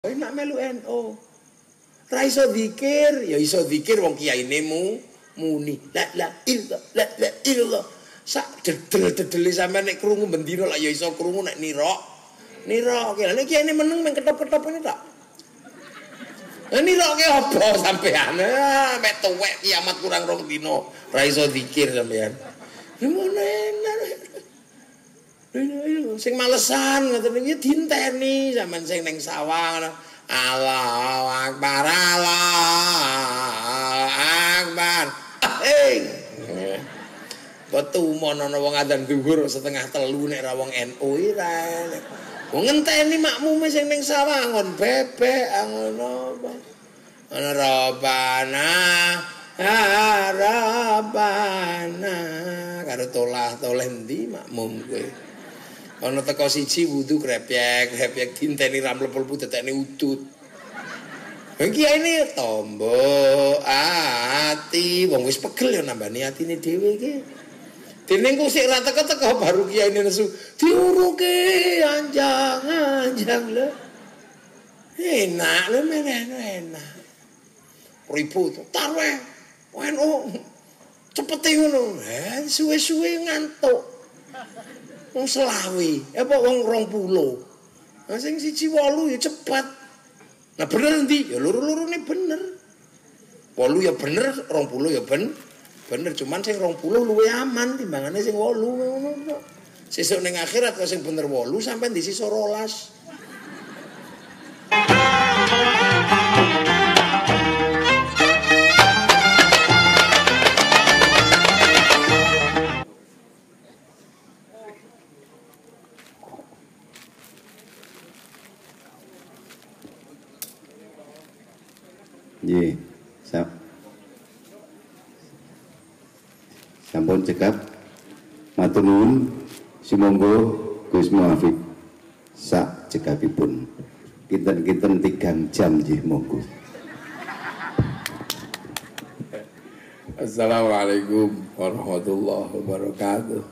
Nak melu NU. Ra iso zikir, ya iso zikir wong kiyaine muni. La illallah. Sak dedel-dedele sampean nek krungu bendina lak ya iso krungu nek nirok. Nirok ki. Nek kiyaine meneng meng ketop-ketop ini tak. Niroke apa sampean? Mek tuwek kiamat kurang 2 dina. Ra iso zikir sampean. Sing malesan ngoten iki dinteni sampean sing ning sawah. Allahu Akbar, Allahu Akbar. Betu mono wong adzan zuhur 2:30 nek ra wong NU ira. Wong ngenteni makmume sing ning sawah ngon bebek ngono apa. Ana Rabbana, Rabbana karo tolah-toleh ndi makmum kowe. Ana teko siji wudu krepyek dinteni ra mlebu tetekne udut. Iki ini tombo ati wong wis pegel ya nambani atine dhewe iki. Dene engko sik ra teko-teko baru kiyaine nesu diuruke anjang-anjang lho. Enak lho enak. Ribut tarweh NU cepete ngono. Suwe-suwe ngantuk. Wong selawi, apa wong 20. Nah sing siji 8 ya cepet. Nah bener ndi? Ya loro-lorone bener. 8 ya bener, 20 ya bener, cuman sing 20 luwih aman timbangane sing 8 ngono. Sesuk ning akhirat kok sing bener 8 sampean di sisa 12. Nggih, sampun cekap matur nuwun sumangga Gus Muafik sak cekapipun kinten-kinten 3 jam nggih monggo. Assalamualaikum warahmatullahi wabarakatuh.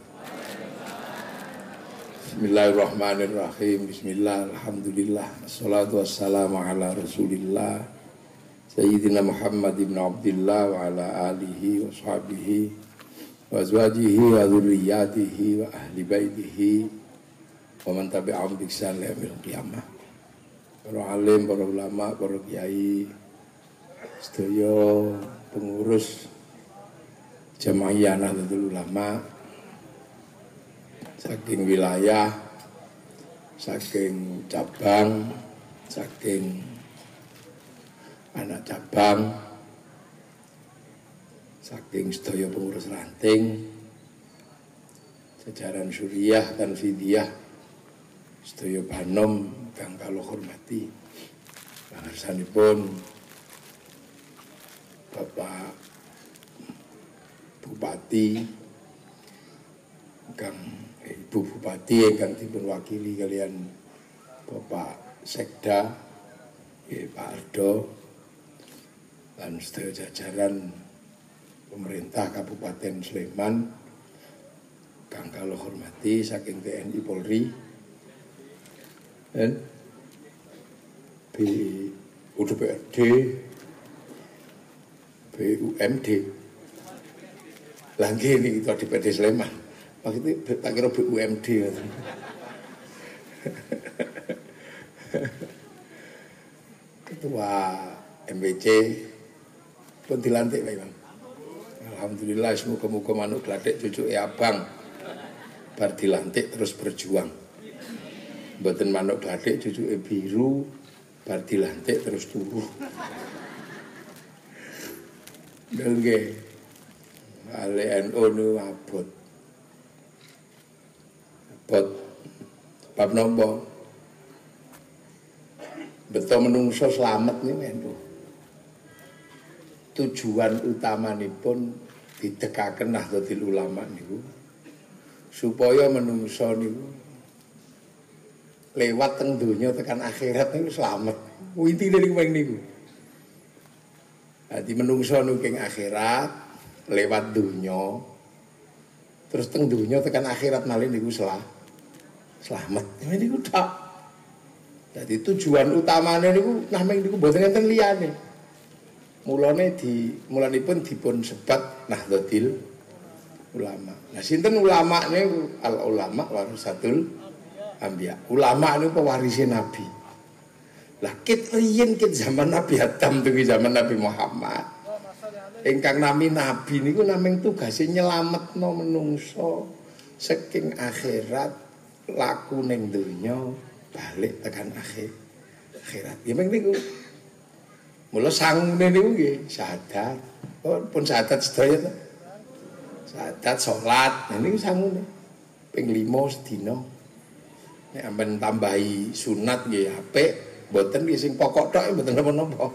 Bismillahirrahmanirrahim. Bismillah, alhamdulillah, wassalatu wassalamu ala rasulillah Sayyidina Muhammad ibn Abdullah wa ala alihi wa sahbihi wa azwajihi wa dhurriyyatihi wa ahli baitihi wa man tabi'ahum bi ihsan ila yaumil qiyamah. Para alim, para ulama, para kiai, sedaya pengurus Jamaahiyah Nahdlatul Ulama saking wilayah, saking cabang, saking anak cabang, saking sedaya pengurus ranting, jajaran Suriah dan Fidiyah, sedaya Banom kang kula hormati, pangarsanipun Bapak Bupati, Ibu Bupati ingkang dipun wakili kalian Bapak Sekda, Pak Ardo, dan sedaya jajaran pemerintah Kabupaten Sleman kang kula hormati saking TNI Polri dan BUDPRD, BUMD. Lagi ini kita di PD Sleman. Maksudnya tak kira BUMD. Ketua MBC pun dilantik Pak Imam. Alhamdulillah semoga-moga manuk glathik cucuke abang bar dilantik terus berjuang. Mboten manuk glathik cucuke biru bar dilantik terus turu. Nggih. Ale NU nu abot. Abot bab nopo? Betul menungso selamat nih NU. Tujuan utamanipun didekaken Nahdlatul Ulama niku supaya menungso niku lewat teng donya tekan akhirat niku selamat. Intine niku niku. Dadi menungso niku ing akhirat lewat donya terus teng donya tekan akhirat malih niku selamat. Niku tok. Jadi tujuan utamanya niku nameng niku mboten enten liyane. Mulanipun dipun sebat Nahdlatul Ulama. Nah sinten ulama niku al ulama warasatul anbiya. Ulama niku pewaris Nabi. Lah kit riyen kit zaman Nabi Adam dugi zaman Nabi Muhammad. Ingkang nami Nabi niku nameng tugase nyelametno menungso saking akhirat laku ning donya balik tekan akhirat. Ya meng niku. Mula sangune niku nggih syahadat. Oh, pun syahadat sedaya to. Syahadat salat, niku sangune. Ping 5 sedina. Nek ampun tambahi sunat nggih apik, mboten nggih sing pokok tok mboten napa-napa.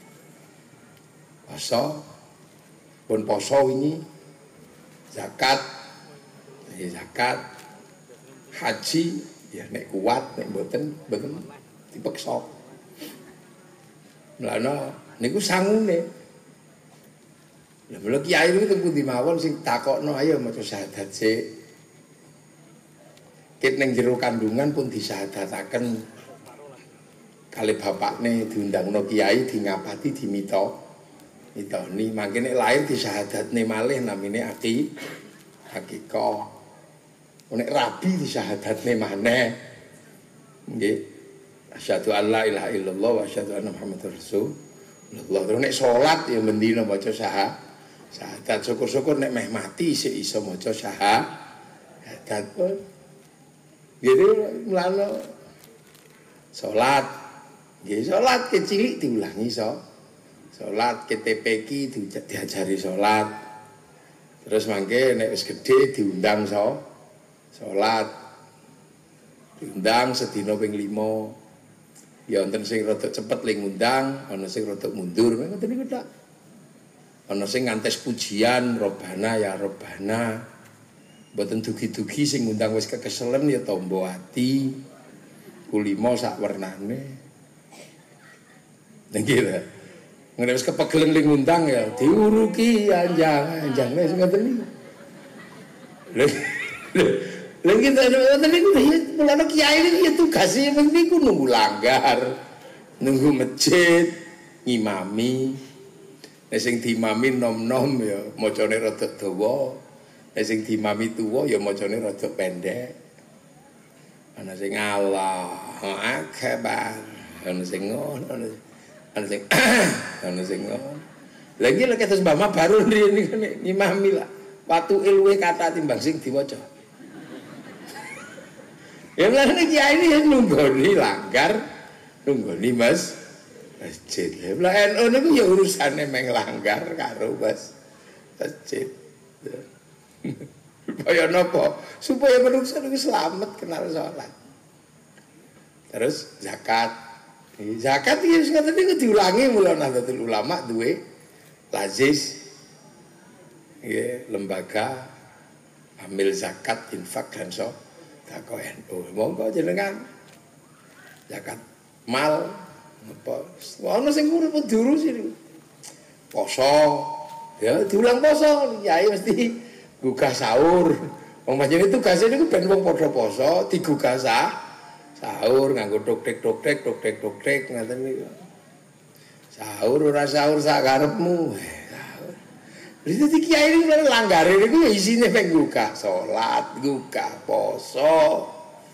Poso pun poso wingi. Zakat. Zakat. Haji ya nek kuat nek mboten dipeksa. Mulane niku sangune. Lah mula kiai niku teng pundi mawon sing takokno ayo maca syahadat sik. Kit ning jero kandungan pun disyahadataken kali bapakne diundangno kiai dingapati mitoni mangke nek lair disyahadatne malih namine akikah. Nek rabi disyahadatne maneh. Nggih. Asyhadu an la ilaha illallah wa asyhadu anna Muhammadar Rasulullah. Terus nek salat ya mendina maca syahadat. Syukur-syukur nek meh mati isih iso maca syahadat. Jadi mulane salat. Nggih salat kecilik diulangi salat KTP ki diajari salat. Terus mangke nek wis gedhe diundang salat. Diundang sedina ping 5. Ya wonten sing rada cepet ling ngundang, ana sing rada mundur, ngoten niku tok. Ana sing ngantes pujian Robana ya Robana. Mboten dugi-dugi sing ngundang wis kekeselen ya tombo ati. Kulima sak wernane. Nggih lho. Ngene wis kepegelen ling ngundang ya diuruki anjang wis ngoten niku. Lha kita ngoten niku mulane kiai niku ya tugase niku nunggu langgar, nunggu masjid, ngimami. Nek sing diimami nom-nom ya macane rada dawa. Nek sing diimami tuwa ya macane rada pendek. Ana sing Allahu Akbar, ana sing ngono, ana sing ngono. Lha iki lek terus mbah baru rene ngimami lah. Watuke luwih kathah timbang sing diwaca. Ya mulane kiai ini nunggoni langgar, nunggoni masjid. Lah NU niku ya urusane meng langgar karo masjid. Supaya napa? Supaya manusia niku selamat kenal salat. Terus zakat. Zakat iki ngoten niku diulangi mulane Nahdlatul Ulama duwe lazis. Nggih, lembaga amil zakat, infak dan Kau NU, monggo jenengan zakat mal apa? Ono sing urip durus iki. Poso, ya diulang poso, yai mesti gugah sahur. Wong panjenengan tugase niku ben wong padha poso, digugah sahur nganggo tok-tek ngoten niku. Sahur ora sahur sak karepmu. Jadi kiai ini langgare niku ya isine ping gugah salat, gugah poso.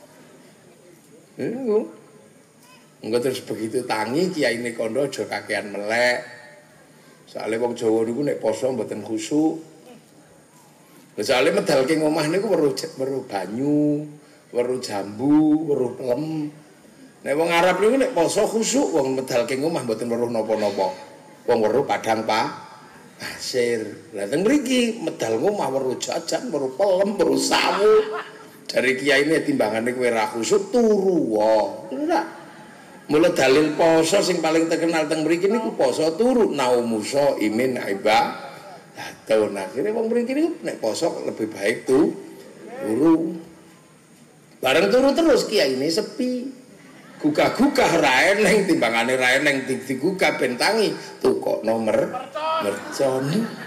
Enggak terus begitu tangi kiai ini kondo aja kakean melek. Soale wong Jawa niku nek poso mboten khusyuk. Lha soale medalke ngomah niku weruh banyu, weruh jambu, weruh pelem. Nek wong Arab niku nek poso khusyuk, wong medalke ngomah mboten weruh napa-napa. Wong weruh padang pasir. Lah teng mriki medal ngomah weruh jajan, weruh pelem, weruh sawu. Dari kiai ini timbangane kowe ra khusyuk turu wae. Ora. Mula dalil poso sing paling terkenal teng mriki niku poso turu naumuso imin aiba. Lah tahun akhire wong mriki niku nek poso lebih baik turu. Bareng turu terus kiai ini sepi. Gugah-gugah ra eneng timbangane ra eneng digugah ben tangi tukok nomor mercon.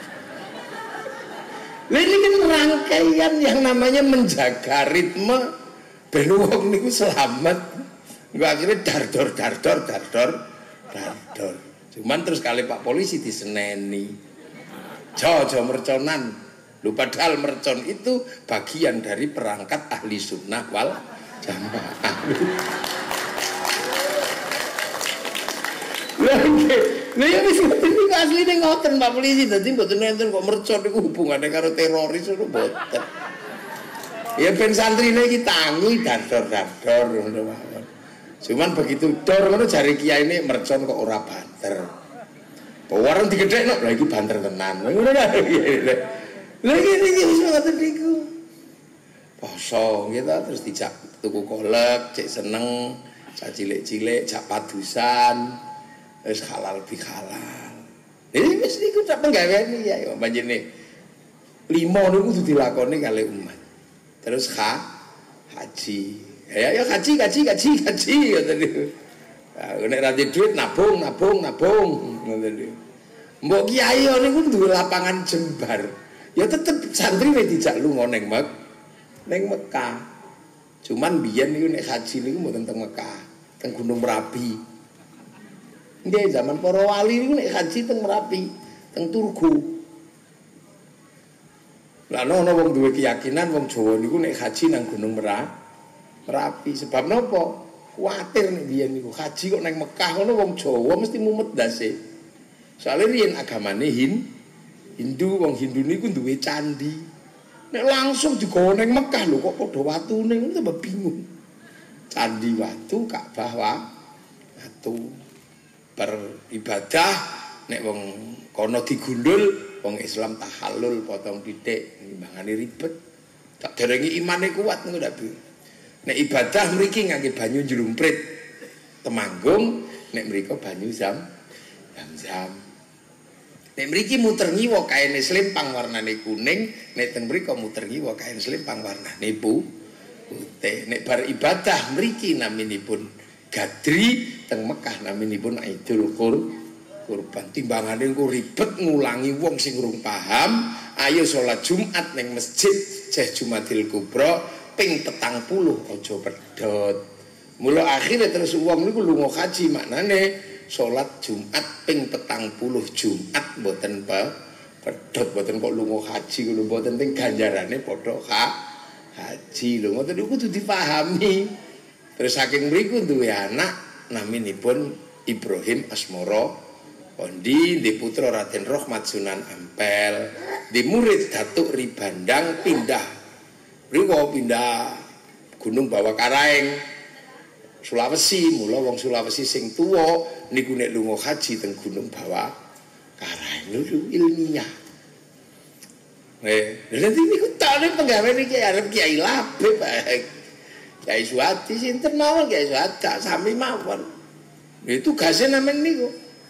Ini kan rangkaian yang namanya menjaga ritme ben wong niku selamat Enggak akhirnya dardor. Cuman terus kali Pak Polisi diseneni. Jojo merconan. Lu padahal mercon itu bagian dari perangkat ahli sunnah wal jamaah. Lha ya wis iki asline ngoten Pak Polisi, dadi mboten enten kok mercon iku hubungane karo teroris ngono mboten. Ya ben santrine iki tangi dardor ngono mawon. Cuman begitu dor ngono jare kiyaine mercon kok ora banter. Warung digedhekno, lha iki banter tenan. Ngono lho. Lha iki wis ngoten niku. Poso gitu terus dijak tuku kolek, cek seneng, cak cilik-cilik, cak padusan, wis halal bihalal. Ini wis niku tak penggaweane ya panjenengan. 5 niku kudu dilakoni kali umat. Terus haji. Ya haji ngoten niku. Nek ra duit nabung ngoten niku. Mbok kiai niku duwe lapangan jembar. Ya tetep santri wis dijak lunga ning Mekah. Cuman biyen niku nek haji niku mboten teng Mekah, teng Gunung Merapi. Nggih zaman para wali niku nek haji teng Merapi, teng Turgu. Lah ana wong duwe keyakinan wong Jawa niku nek haji nang Gunung Merapi. Sebab napa? Kuwatir nek biyen niku haji kok nang Mekah ngono wong Jawa mesti mumet ndase. Soale riyen agamane Hindu, wong Hindu niku duwe candi. Nek langsung digawa nang Mekah lho kok padha watune ngono tambah bingung. Candi watu, Ka'bah watu. Beribadah nek wong kono digundul, wong Islam tahallul potong titik, nimbangane ribet. Tak derengi imane kuat ngono ndak Bu. Nek ibadah mriki ngangge banyu njlumprit. Temanggung nek mriko banyu zam-zam. Nek mriki muter ngiwa kaine slempang warnane kuning, nek teng mriko muter ngiwa kain slempang warnane putih. Nek bar ibadah mriki naminipun gadri, teng Mekah naminipun Idul Kurban. Timbangane engko ribet ngulangi wong sing urung paham. Ayo salat Jumat ning masjid Jeh Jumadil Kubra ping 40 aja pedhot. Mula akhire terus wong niku lunga haji maknane salat Jumat ping 40 Jumat mboten pedhot, mboten kok lunga haji ngono, mboten teng ganjarane padha haji lho, ngoten niku kudu dipahami. Terus saking mriku duwe anak naminipun Ibrahim Asmara Kondi, di putra Raden Rohmat Sunan Ampel, di murid Datuk Ribandang pindah Gunung Bawah Karaeng Sulawesi. Mula wong Sulawesi sing tuwa niku nek lunga haji teng Gunung Bawah Karaeng niku ilmiah. Nanti niku tane penggawean iki arep Kiai Labib, Kiai Suwadi sinten mawon, Kiai Suwadi sami mawon. Itu tugasnya namanya niku.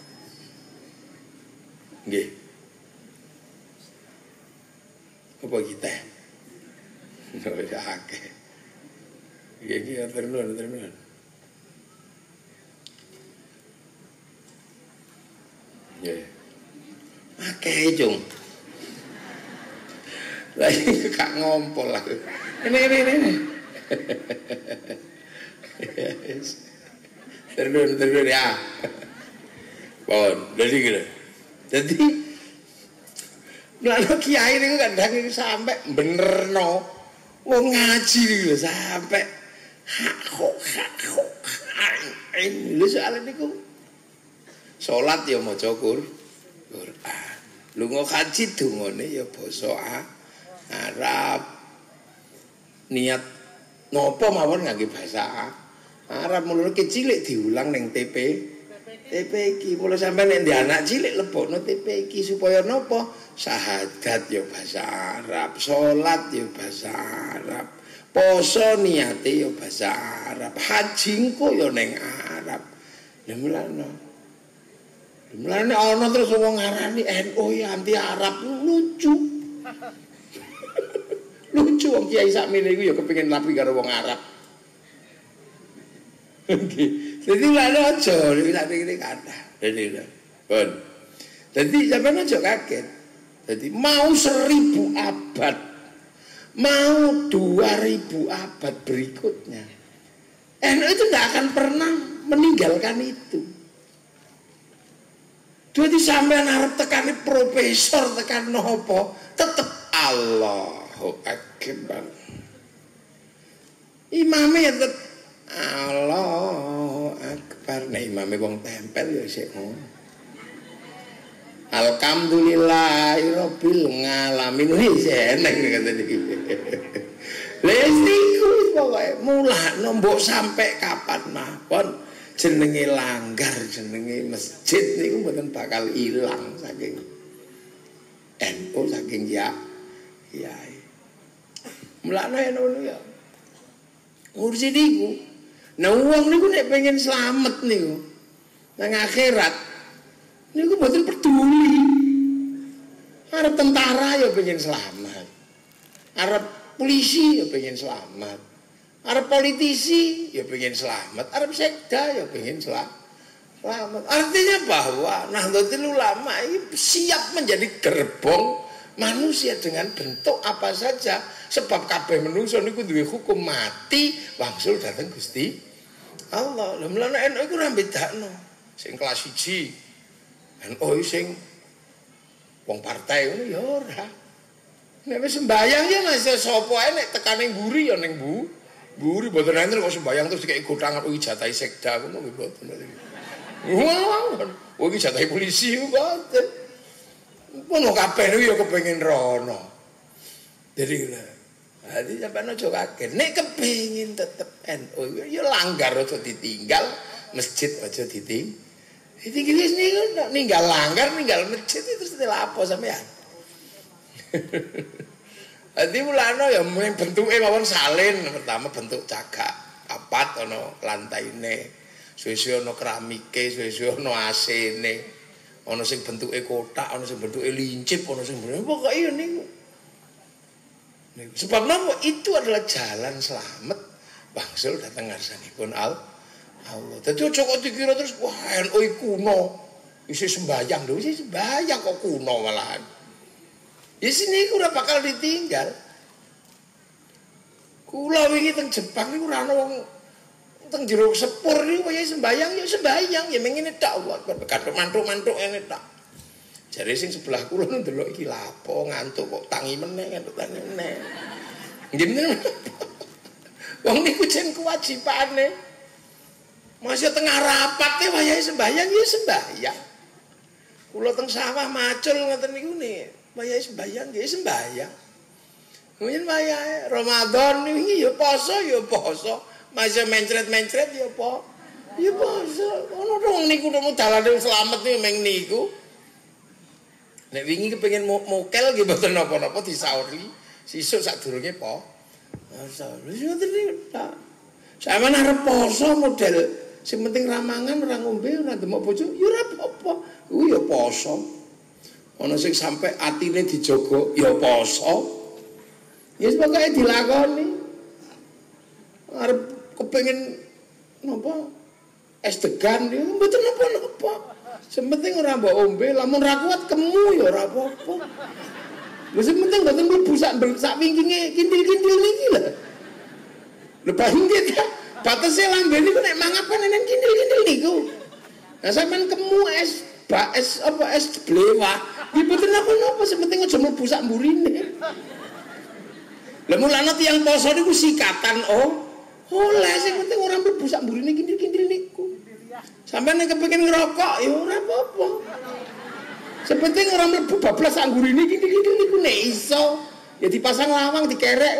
Nggih. Apa kita? Ora akeh. Nggih, terus. Nggih. Akeh, Cung. Lah iki gak ngompol aku. Ini. Terus ya. Pon, jadi gitu. Jadi lalu kiai niku kadang sampai benerno wong ngaji niku sampai hak ini lho soal niku salat ya maca Quran, lunga haji dungane ya basa Arab, niat nopo mawon ngangge basa Arab. Mulane cilik diulang ning TP iki mulai sampai nek ndek anak cilik lebokno TP iki supaya napa? Syahadat ya bahasa Arab, salat ya bahasa Arab, poso niate ya bahasa Arab, haji engko ya ning Arab. Lha mulane ana terus wong ngarani NU ya anti Arab, lucu. Lucu wong kiai sakmene iku ya kepengin rapi karo wong Arab. Jadi lalu aja, ini kata, jadi pun. Jadi sampai aja kaget. Jadi mau 1000 abad, mau 2000 abad berikutnya, NU itu nggak akan pernah meninggalkan itu. Jadi sampean arep tekani profesor tekan nopo, tetep Allahu Akbar. Imame ya tetep Allahu Akbar. Nah imame wong tempel ya sik ngono. Alhamdulillahirabbil alamin. Wis enek kata iki. Wis niku pokoke mulakno mbok sampai kapan mawon jenenge langgar, jenenge masjid niku mboten bakal ilang saking NU saking yai. Mulakno NU ya. Ngurusi niku. Nah wong niku nek pengen slamet niku nang akhirat niku mboten peduli. Arep tentara ya pengen selamat. Arep polisi ya pengen selamat. Arep politisi ya pengen selamat. Arep sekda ya pengen selamat. Artinya bahwa Nahdlatul Ulama ini siap menjadi gerbong manusia dengan bentuk apa saja. Sebab kabeh menungso niku duwe hukum mati wangsul dateng Gusti Allah. Lah mulane NU iku ora bedakno. Sing kelas 1 NU sing wong partai ngono ya ora. Nek wis sembayang ya Mas sapa ae nek tekane mburi ya ning mburi mboten enten kok sembayang terus dikek gotangan ijazah sekda ngono nggih mboten. Wah, iki ijazah polisi mboten. Ngono kabeh niku ya kepengin rono. Jadi sampeyan aja kaget. Nek kepengin tetep NU ya langgar aja ditinggal, masjid aja ditinggal. Iki wis niku ninggal langgar, ninggal masjid terus apa sampean? Adi mulane ya bentuke mawon salin, pertama bentuk cagak, papat ana lantaine, suwe-suwe ana keramike, suwe-suwe ana AC-ne. Ana sing bentuke kotak, ana sing bentuke lincip, ana sing pokoke ya niku. Sebab napa itu adalah jalan selamat bangsul dateng ngarsanipun Allah. Dadi aja kok dikira terus wah NU kuno. Isi sembayang lho, isi sembayang kok kuno malahan. Ya sini ora bakal ditinggal. Kula wingi teng Jepang niku ora ana wong teng jero sepur niku kaya sembayang ya mengene tok Allah. Kathok mantuk-mantuk ngene tok. Jare sing sebelah kula ndelok iki lapo ngantuk kok tangi meneh ngantuk tangi meneh. Nggih. Wong niku jen kewajibane. Masih tengah rapat wayahe sembayang ya sembayang. Kula teng sawah macul ngoten niku ne. Wayahe sembayang nggih sembayang. Mungkin wayahe Ramadan iki ya poso ya poso. Masih mencret-mencret ya apa? Ya poso. Ono dong niku dalane slamet niku meng niku. Nek wingi kepengin mokel nggih mboten napa-napa disauri. Sesuk sadurunge po. Sauri ngoten niku ta. Sampeyan arep poso model sing penting ramangan ora ngombe ora demok bojo ya ora apa-apa. Ku ya poso. Ana sing sampe atine dijogo ya poso. Ya wis pokoke dilakoni. Arep kepengin napa? Es degan ya mboten napa-napa. Sing penting ora mbok ombe, lamun ra kuat kemu ya ora apa-apa. Wis penting mboten mlebu sak wingkinge kintil-kintil niki lho. Lho bahingke ta batese lambe niku nek mangapan enen kintil-kintil niku. Nah sampean kemu es apa es blewah, iki mboten napa-napa, sing penting aja mlebu sak mburine. Lah mulane tiyang poso niku sikatan oleh sing penting ora mlebu sak mburine kintil-kintil niku. Sampeyan nek kepengin ngerokok ya ora apa-apa. Sing penting ora mlebu bablas sak mburine kintil-kintil niku nek iso ya dipasang lawang dikerek.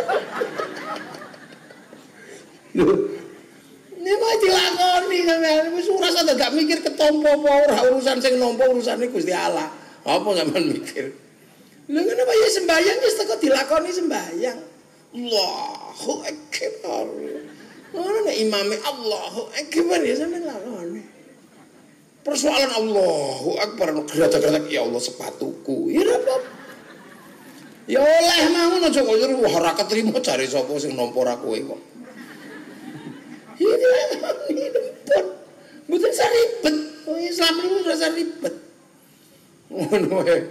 Ini mau dilakoni sampean wis ora usah gak mikir ketompo apa ora urusan sing nampa urusane Gusti Allah. Apa sampean mikir? Lha ngene wae sembayang wis teko dilakoni sembayang. Allahu Akbar. Ngono nek imame Allahu Akbar ya sampean lakoni. Persoalan Allahu Akbar gerak-gerak ya Allah sepatuku. Ya ora apa-apa. Ya oleh mawon aja kok ora ketrima jare sapa sing nampa ora kowe kok. Ini lempot. Mboten saribet. Islam niku ora saribet. Ngono wae.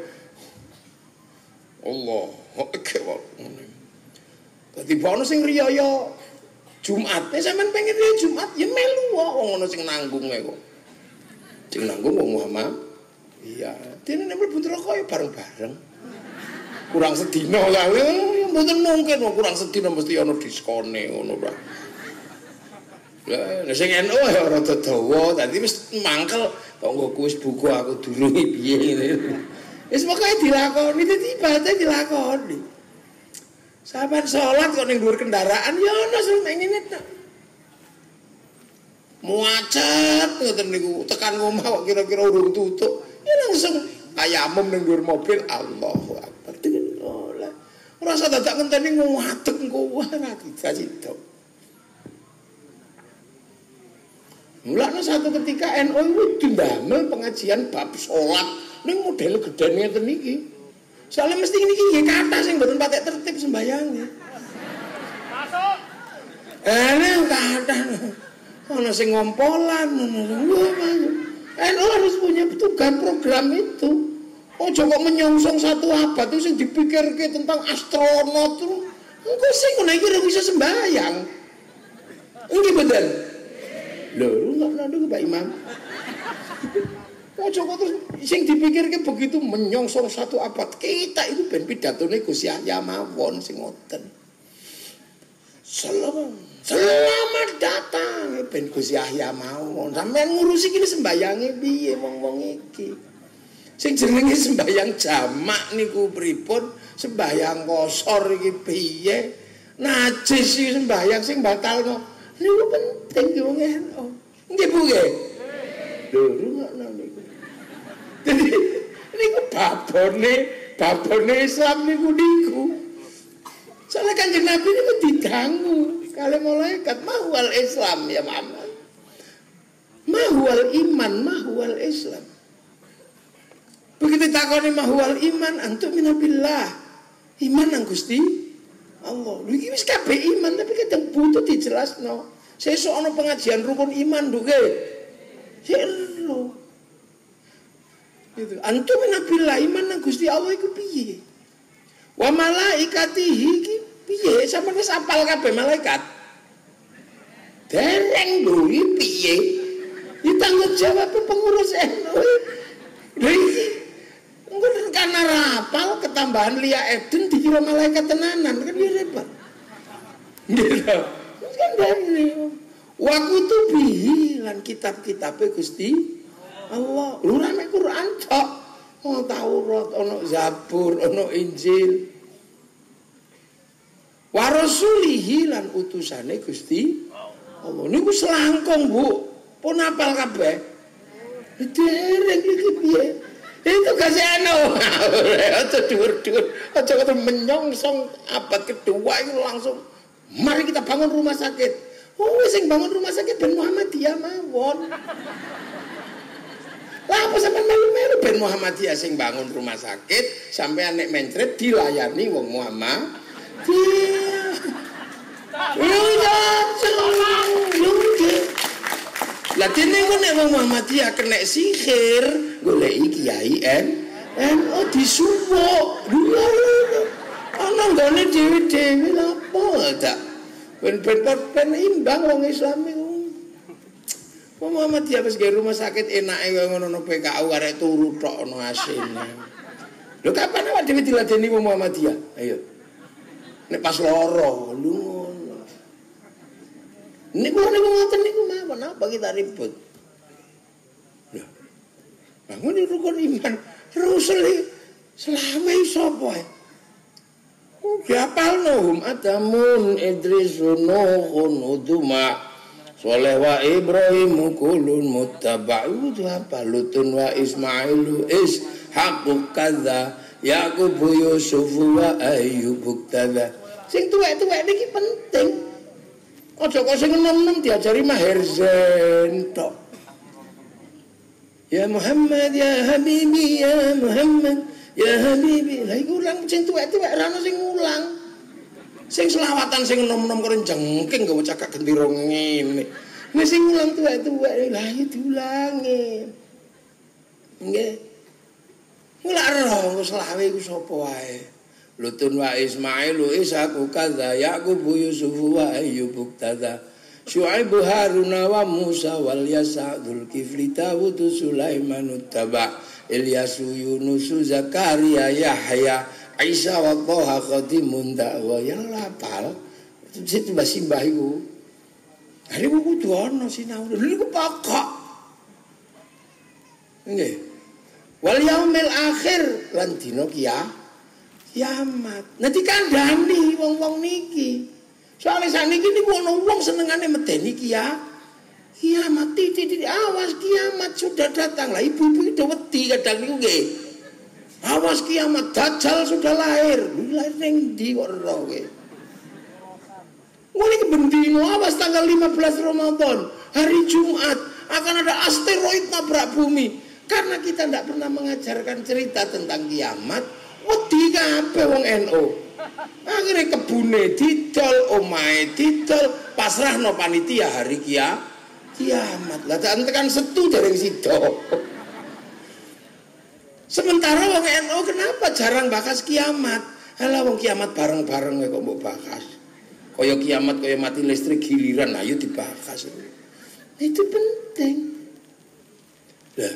Allah Akbar. Dadi ono sing riyaya Jumat. Sampeyan pengen riyo Jumat ya melu wong ngono sing nanggung kok. Sing nanggung wong Muhammad. Iya, dene nek mlebu neraka ya bareng-bareng. Kurang sedina lah, mboten mungkin kurang sedina mesti ana diskone ngono ta. Lah sing NU ya ora dawa, dadi wis mangkel kok nggo wis buku aku durungi piye ngene. Wis pokoke dilakoni, dadi ibadah dilakoni. Saban salat kok ning dhuwur kendaraan ya ana sing ngene tok. Muacet ngoten niku tekan omah kok kira-kira urung tutuk. Ya langsung tayamum ning dhuwur mobil Allahu Akbar. Ora usah dadak ngenteni ngadeg engko ora dicacito. Mulane satu ketika NU itu ndamel pengajian bab salat ning model gedene ngeten iki. Soale mesti niki nggih kathah sing mboten patek tertib sembayange. Masuk. Kathah. Ana sing ngompolan, NU harus punya tugas program itu. Ojo kok menyongsong satu abad itu sing dipikirke tentang astronot itu. Engko sing ngono iki ora bisa sembayang. Nggih bener. Lho, enggak nandu Pak Imam. Ojo kok terus sing dipikirke begitu menyongsong satu abad. Kita itu ben pidatone Gus Yahya mawon sing ngoten. Selamat datang ben Gus Yahya mawon. Sampeyan ngurusi iki sembayange piye wong-wong iki? Sing jenenge sembayang jamak niku pripun? Sembayang kosor iki piye? Najis iki sembayang sing batalno. Niku penting wong NU. Nggih Bu nggih. Lho ngono niku. Jadi niku babone Islam niku. Soalnya Kanjeng Nabi niku diganggu kali malaikat mahwal Islam ya Muhammad. Mahwal iman, mahwal Islam. Begitu takoni mahwal iman antum minabillah. Iman nang Gusti Allah. Lho iki wis kabeh iman tapi kadang butuh dijelasno. Sesuk ana pengajian rukun iman lho nggih. Selo. Gitu. Antum minabillah iman nang Gusti Allah iku piye? Wa malaikatihi iki piye? Sampeyan wis apal kabeh malaikat. Dereng lho iki piye? Ditanggung jawab pengurus NU. Lha iki engko karena rapal ketambahan Lia Eden dikira malaikat tenanan kan ya repot. Gitu. Kan dari waktu bihi lan kitab-kitabe Gusti Allah. Lu rame Quran tok. Ono Taurat, ono Zabur, ono Injil. Wa rasulihi lan utusane Gusti Allah. Niku selangkung, Bu. Pun apal kabeh. Dereng iki piye? Itu kasih anu. Aja dhuwur-dhuwur, aja kata menyongsong abad kedua itu langsung mari kita bangun rumah sakit. Oh, sing bangun rumah sakit ben Muhammadiyah mawon. Lah apa sampean melu-melu ben Muhammadiyah sing bangun rumah sakit sampean nek mencret dilayani wong Muhammad. Iya, lah dene kok nek wong Muhammadiyah kena sihir, goleki kiai NU disuwuk. Ana nggone dhewe-dhewe lha apa ta? Ben imbang wong Islam iku. Wong Muhammadiyah wis gawe rumah sakit enake kaya ngono PKU arek turu tok ono asine. Lho kapan awak dhewe diladeni wong Muhammadiyah? Ayo. Nek pas loro, lho ngono. Niku ngoten niku mawon apa kita ribut. Lho. Bangun rukun iman. Rasul selawe sapa ae? Diapalno Adamun Idrisun Nuhun Uduma Soleh wa Ibrahim kulun muttaba'u apa Lutun wa Ismailu Ishaqu kadza Yaqubu Yusufu wa Ayyubu kadza. Sing tuwek-tuwek niki penting. Aja kok sing enom-enom diajari Maher Zain tok. Ya Muhammad ya Habibi ya Muhammad ya Habibi. Lah iku urang sing tuwek-tuwek ora ono sing ngulang. Sing selawatan sing enom-enom karo jengking nggawa cakak gendera ngene. Nek sing ngulang tuwek-tuwek lah iki diulangi. Nggih. Ora ero selawe iku sapa wae. Lutun wa Ismailu Ishaku kadza Yaqubu Yusufu wa Ayyubu kadza Syu'aibu Haruna wa Musa wal Yasa Dzulkifli Dawud Sulaiman uttaba Ilyasu Yunusu Zakaria Yahya Isa wa Thaha Khatimun Da'wa yang lapal itu mbah iku. Hari ku kudu ana sinau lha iku pokok. Nggih. Wal yaumil akhir lan dina kiamat. Nah dikandhani wong-wong niki. Soale saniki niku ana wong senengane medeni kiamat. Titik awas kiamat sudah datang. Lah ibu-ibu itu wedi kadang niku nggih. Awas kiamat Dajjal sudah lahir. Lahir ning ndi kok ora kowe? Mulai bendino awas tanggal 15 Ramadan hari Jumat akan ada asteroid nabrak bumi. Karena kita tidak pernah mengajarkan cerita tentang kiamat, wedi kabeh wong NU. Akhirnya kebune didol, omahe didol, pasrahno panitia hari kiamat. Lah tekan setu dereng sida. Sementara wong NU kenapa jarang bahas kiamat? Halah wong kiamat bareng-bareng kok mbok bahas. Kaya kiamat kaya mati listrik giliran ayo dibahas. Itu penting. Lah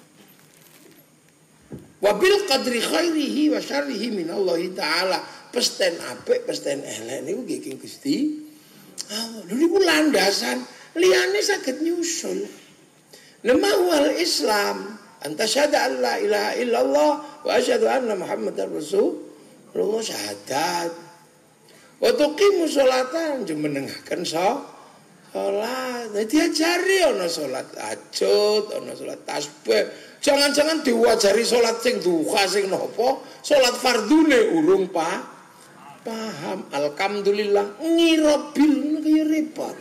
wabil qadri khairihi wa syarrihi minallahi ta'ala. Pesten apik, pesten elek niku nggih Gusti Allah. Lha niku landasan liyane saged nyusul. Lemah Islam anta syahada an la ilaha illallah wa asyhadu anna muhammadar rasulullah syahadat. Wa tuqimu sholatan jumenengaken salat. Diajari ana salat hajat, ana salat tasbih. Jangan-jangan diwajari sholat sing duha sing nopo, sholat fardune urung paham. Alhamdulillah ngirobil kaya repot.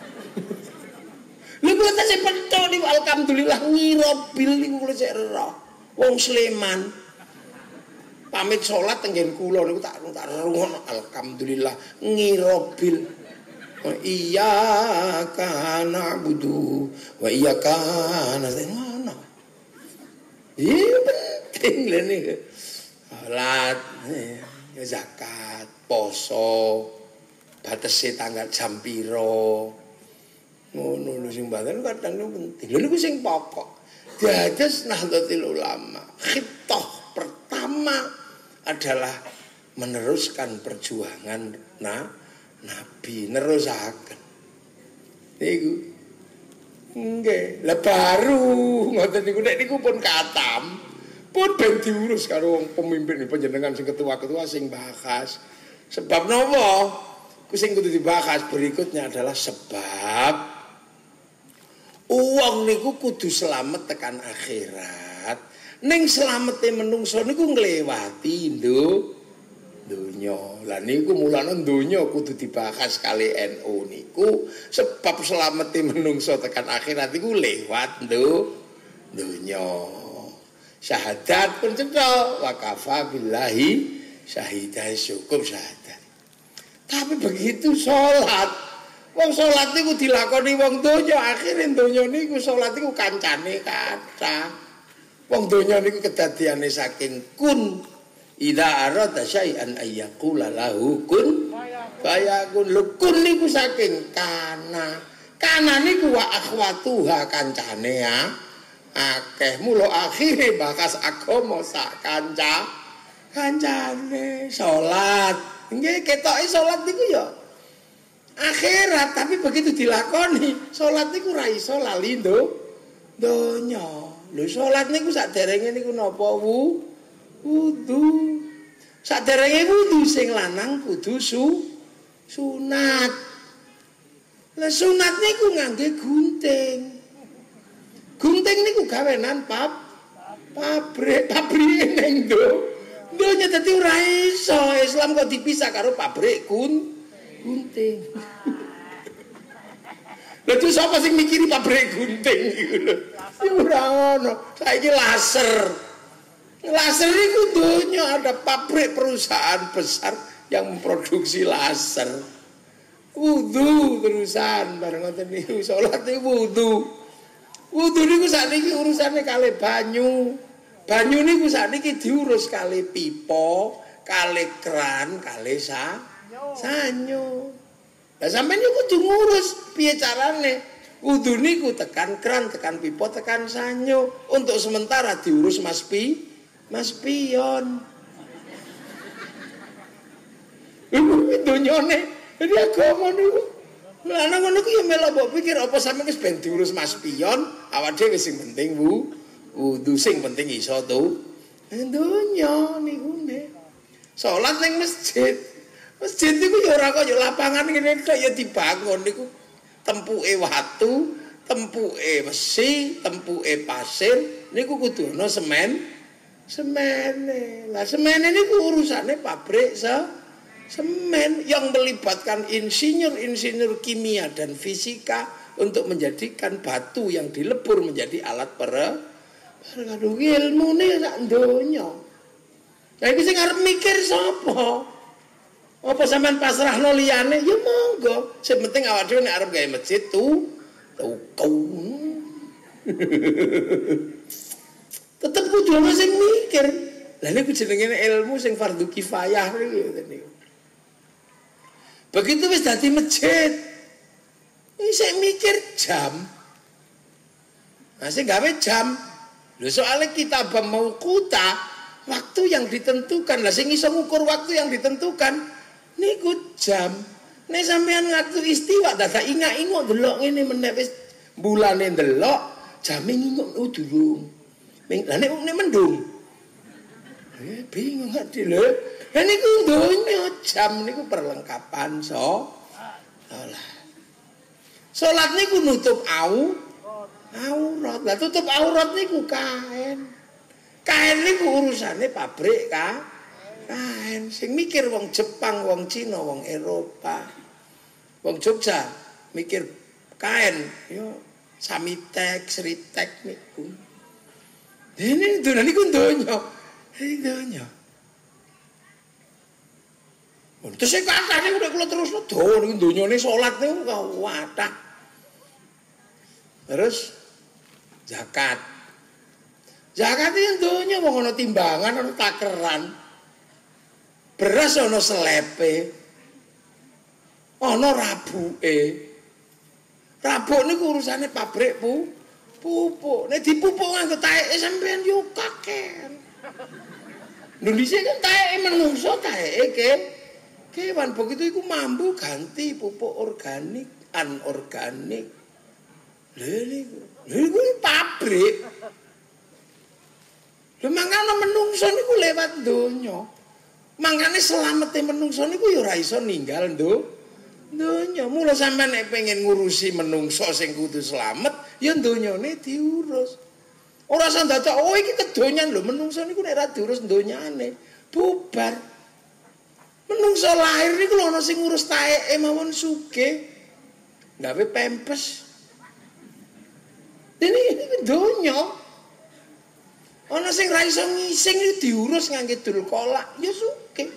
Lha kula tak sepento niku alhamdulillah ngirobil niku kula sik ero. Wong Sleman pamit sholat tenggen kula niku tak rungono alhamdulillah ngirobil. Iyyaka na'budu wa iyyaka nasta'in. Iya penting lah nih. Salat, zakat, poso, batese tanggal jam piro. Ngono lho sing badan kadang penting. Lha niku sing pokok. Dados Nahdlatul Ulama. Khitah pertama adalah meneruskan perjuangan Nabi, nerusaken. Niku nggih, lah baru ngoten niku nek niku pun katam. Pun ben diurus karo pemimpin panjenengan sing ketua-ketua sing bahas. Sebab napa? Ku sing kudu dibahas berikutnya adalah sebab uang niku kudu selamat tekan akhirat. Ning slamete menungso niku nglewati donya. Lah niku mulane donya kudu dibahas kali NU niku sebab selamete menungso tekan akhirat niku lewat donya. Syahadat pun cetha wa kafa billahi syahidan syukur syahadat. Tapi begitu salat, wong salat niku dilakoni wong donya, akhire donya niku salat niku kancane kathah. Wong donya niku kedadiane saking kun idza arada syai'an ayyaqula lahu kun fayakun. Lho kun niku saking kana. Kana niku wa akhwatuha kancane ya. Akeh mulo akhire bakas agama sak kancane salat. Nggih ketoke salat niku ya akhirat, tapi begitu dilakoni salat niku ra iso lali donya. Lho salat niku saderenge niku napa wudu. Saderenge wudu sing lanang kudu sunat. Lah sunat niku ngangge gunting. Gunting niku gawenan pabrik ning donya dadi ora iso Islam kok dipisah karo pabrik gunting. Lha terus sapa sing mikiri pabrik gunting iku lho. Ora ono. Saiki laser. Laser itu dunia ada pabrik perusahaan besar yang memproduksi laser. Wudu terusan bareng ngoten niku salat niku wudu. Wudu niku sakniki urusane kalih banyu. Banyu niku sakniki diurus kalih pipa, kali keran, kali sanyo. Lah sampeyan yo kudu ngurus piye carane. Kudu niku tekan keran, tekan pipa, tekan sanyo. Untuk sementara diurus Mas Pion. Donyane, jadi agama niku. Lah nang ngono ku yo melok mbok pikir apa sampe wis ben diurus Mas Pion, awak dhewe sing penting wudu sing penting iso to. Donya niku nggih. Salat ning masjid. Masjid niku yo ora kaya lapangan ngene kaya dibangun niku. Tempuke watu, tempuke besi, tempuke pasir niku kudu ana semene. Lah semene niku urusane pabrik semen yang melibatkan insinyur kimia dan fisika untuk menjadikan batu yang dilebur menjadi alat aduh ilmune sak donya. Lah iki sing arep mikir sapa? Apa sampean pasrahno liyane? Ya monggo. Sing penting awak dhewe nek arep gawe masjid tetep kudu ana sing mikir. Lah niku jenenge ilmu sing fardhu kifayah niku. Begitu wis dadi masjid. Isih mikir jam. Nah sing gawe jam. Lho soalnya kita mau kuta waktu yang ditentukan. Lah sing iso ngukur waktu yang ditentukan niku jam. Nek sampean waktu istiwa dadak ingak-ingok delok ngene meneh wis bulane delok, jame ngingok durung. Lah nek mendung. Bingung ati lho. Lah niku donya jam niku perlengkapan salat niku nutup aurat. Lah tutup aurat niku kain. Kain niku urusane pabrik kain. Sing mikir wong Jepang, wong Cina, wong Eropa. Wong Jogja mikir kain, yo Samitek, Sritek niku. Dene niku donya. Donya. Terus sing kathane udah kula terusno do niku donyane salat niku wadah. Terus zakat. Zakat iki donya wong ana timbangan, ana takeran. Beras ana selepe. Ana rabuke. Rabuk niku urusane pabrik pupuk. Nek dipupuk nganggo taeke sampean yo kaken. Lho dhisik kan taeke menungso taeke kewan begitu iku mampu ganti pupuk organik, anorganik. Lha niku pabrik. Lha mangkane menungso niku lewat donya. Mangkane selamete menungso niku ya ora iso ninggal donya. Mula sampean nek pengen ngurusi menungso sing kudu slamet, ya donyane diurus. Ora usah dadak iki kedonyan lho, menungso niku nek ora diurus donyane, bubar. Menungso lahir niku lho ana sing ngurus taeke mawon sugih. Gawe pempes. Ini donya. Ana sing ra iso ngising diurus ngangge dul kolak, ya sugih.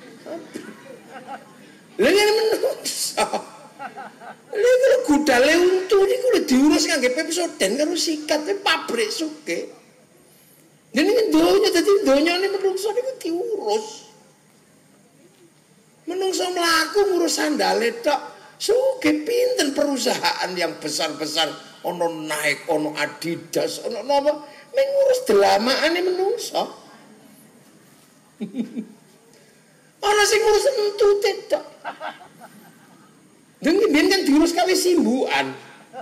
Lha ngene menungso. Lha gudale untu niku lho diurus ngangge Pepsodent karo sikat pabrik sugih. Jenenge donya dadi donyane menungso niku diurus. Menungso mlaku ngurus sandale tok. Sugih pinten perusahaan yang besar-besar ana Nike, ana Adidas, ana napa mung ngurus delamane menungso. Ana sing ngurus entute tok. Dene ben kan diurus kawe simbukan.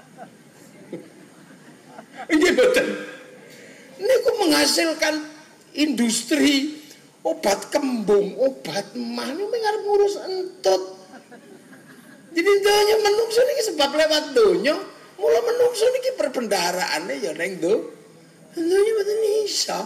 Nggih boten. Niku menghasilkan industri obat kembung, obat mah niku arep ngurus entut. Jadi donya menungso niki sebab lewat donya, mula menungso niki perbendaharane ya ning donya mboten iso.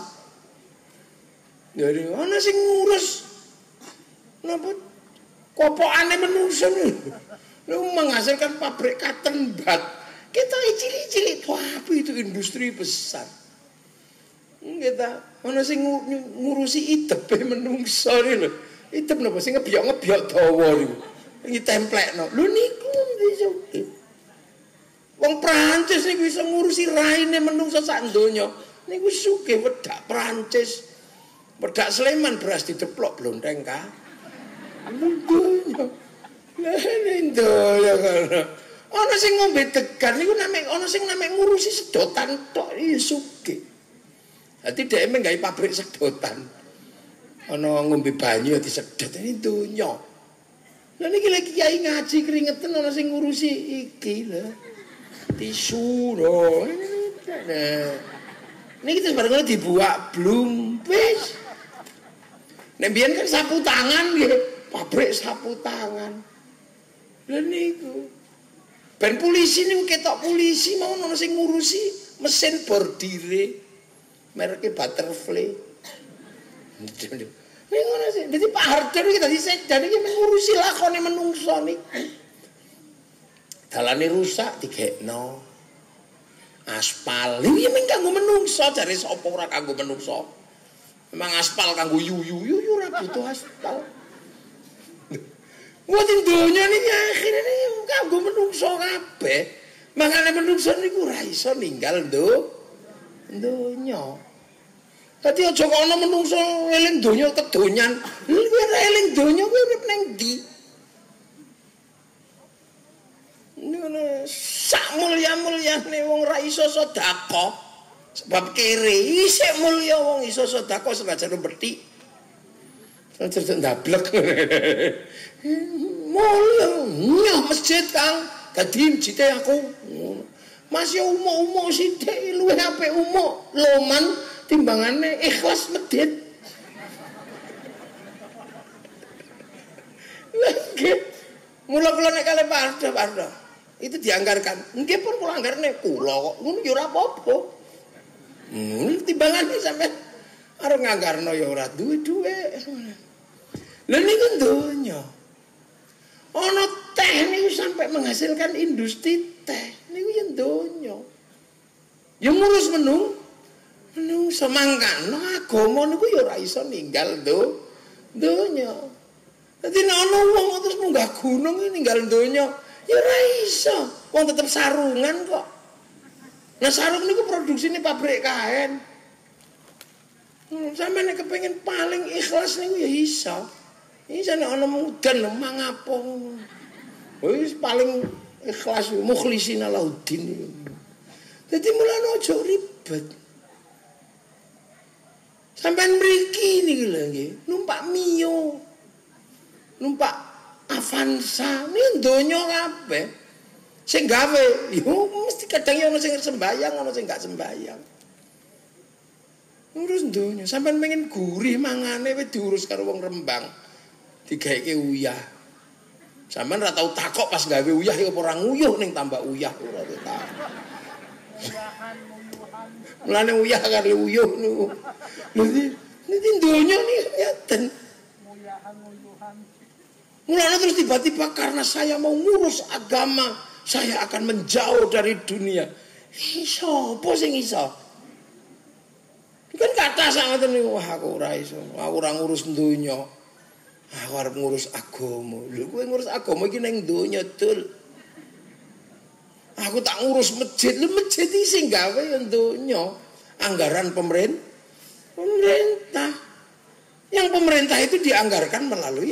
Jadi ana sing ngurus napa kopokane menungso niku. Lu menghasilkan pabrik cotton bud. Kita cilik-cilik tapi itu industri besar. Kita ana sing ngurusi idepe menungso iki lho. Idep napa sing ngebyok-ngebyok dawa niku. Iki templekno. Lho niku iso. Wong Prancis niku iso ngurusi raine menungso sak donya. Niku sugih wedak Prancis. Pedak Sleman beras dideplok blonteng ka. Donya. Lah donya kana. Ana sing ngombe degan niku name ana sing name ngurusi sedotan tok iki sugih. Dadi dhek men gawe pabrik sedotan. Ana ngombe banyu disedot ini donya. Lah niki lagi kiai ngaji keringetan ana sing ngurusi iki lho. Tisu lho. Niki terus bareng dibuak blum wis. Nek biyen kan sapu tangan nggih, pabrik sapu tangan. Lha niku. Ben polisi niku ketok polisi mau ana sing ngurusi mesin bordire. Mereke Butterfly. Ning ngono sih. Dadi Pak Harto iki dadi sedan iki ngurusi lakone menungso niku. Dalane rusak digekno. Aspal. Iki men kanggo menungso jare sapa ora kanggo menungso. Memang aspal kanggo yuyu ora butuh aspal. Mboten donya niki akhire niki kanggo menungso kabeh. Makane menungso niku ora iso ninggal donya. Dadi aja kok ana menungso eling donya kedonyan. Kuwi ora eling donya kuwi urip ning ndi? Ngono sak mulya-mulyane wong ora iso sedekah. Sebab kere isih mulya wong iso sedekah senajan methik. Terus ndablek. Mulya nyah masjid Kang, dadi masjide aku. Mas yo umo-umo sithik luwih apik umo loman timbangane ikhlas medhit. Lagi mula-mula nek kalih Pak Ardo itu dianggarkan. Nggih pun kula anggarne kula kok ngono ya ora apa-apa. Timbangane sampean arep nganggarno ya ora duwe dhuwit. Lha niku donya. Ana teh niku sampai menghasilkan industri teh. Niku ya donya. Ya ngurus menungso mangkano agama niku ya ora iso ninggal donya. Dadi nek ana wong terus munggah gunung ninggal donya, ya ora iso. Wong tetep sarungan kok. Nah sarung niku produksine pabrik kain. Sampe nek kepengin paling ikhlas niku ya iso. Iso nek ana mudan mangapo. Wis paling ikhlas mukhlisina laudin niku. Dadi mulane aja ribet. Sampeyan mriki niki lho nggih, numpak Mio. Numpak Avanza, ini donya kabeh. Sing gawe, yo mesti kadang ana sing sembayang, ana sing gak sembayang. Ngurus donya, sampean pengen gurih mangane wis diurus karo wong Rembang. Digaeke uyah. Sampean ora tau takok pas gawe uyah ya apa ora nguyuh ning tambah uyah ora tau. Mulane uyah karo uyuh niku. Niki donya niki ngeten. Mulane terus tiba-tiba karena saya mau ngurus agama, saya akan menjauh dari dunia. Sapa sing iso? Kan kata sangat niku wah aku ora iso. Aku ora ngurus donya. Aku arep ngurus agama. Lho kowe ngurus agama iki ning donya, Dul. Aku tak ngurus masjid. Lho masjid iki sing gawe ya donya. Anggaran pemerintah. Yang pemerintah itu dianggarkan melalui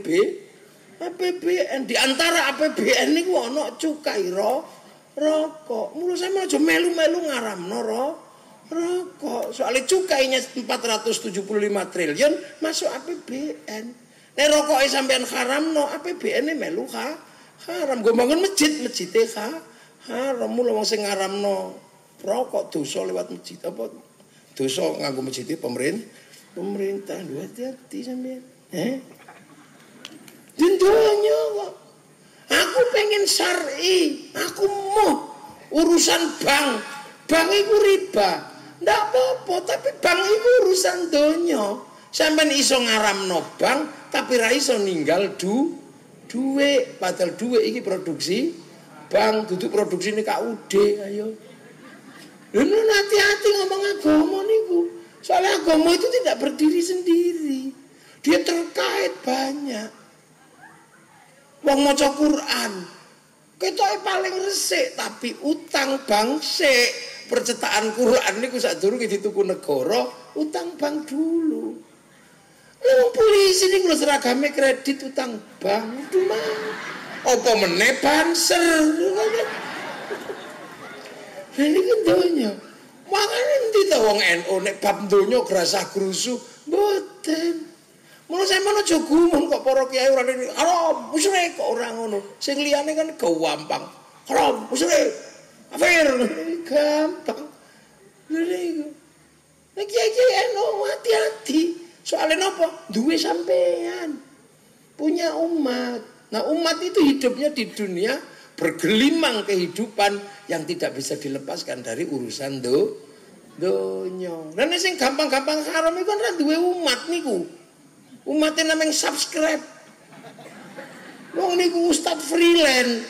APBN. Di antara APBN niku ana cukai rokok. Mulu sampe aja melu-melu ngaramno rokok. Soalnya cukainya 475 triliun masuk APBN. Nek rokoke sampean haramno, APBN-e melu haram. Nggo bangun masjid-masjide haram. Mulu wong sing ngaramno rokok dosa lewat masjid apa dosa nganggo masjid pemerintah. Lho hati-hati sampean. Dindonya kok. Aku pengen syar'i, aku mau urusan bank. Bank itu riba. Ndak apa-apa, tapi bank itu urusan donya. Sampeyan iso ngaramno bank, tapi ra iso ninggal duwe. Padahal duwe iki produksi bank, duduk produksi ini KUD, ayo. Lho hati-hati ngomong agama niku. Soalnya agama itu tidak berdiri sendiri. Dia terkait banyak. Wong maca Quran ketoke paling resik, tapi utang bank sik. Percetakan Quran niku sadurunge dituku negara, utang bank dulu. Polisi ini kalau seragamnya kredit utang bank, aduh mah. Apa meneh banser. Ini kan donya. Makanya nanti tau wong NU nek bab donya grasah grusu, mboten. Mula sampeyan aja gumun kok para kiai ora ini. Haram, musyrik kok ora ngono. Sing liyane kan gampang. Haram, musyrik. Kafir, gampang. Lha niku. Nek kiai NU hati-hati. Soalnya apa? Duwe sampean. Punya umat. Nah, umat itu hidupnya di dunia bergelimang kehidupan yang tidak bisa dilepaskan dari urusan donya. Dan sing gampang-gampang haram iku kan duwe umat niku. Umatnya namanya subscribe. Wong niku ustad freelance.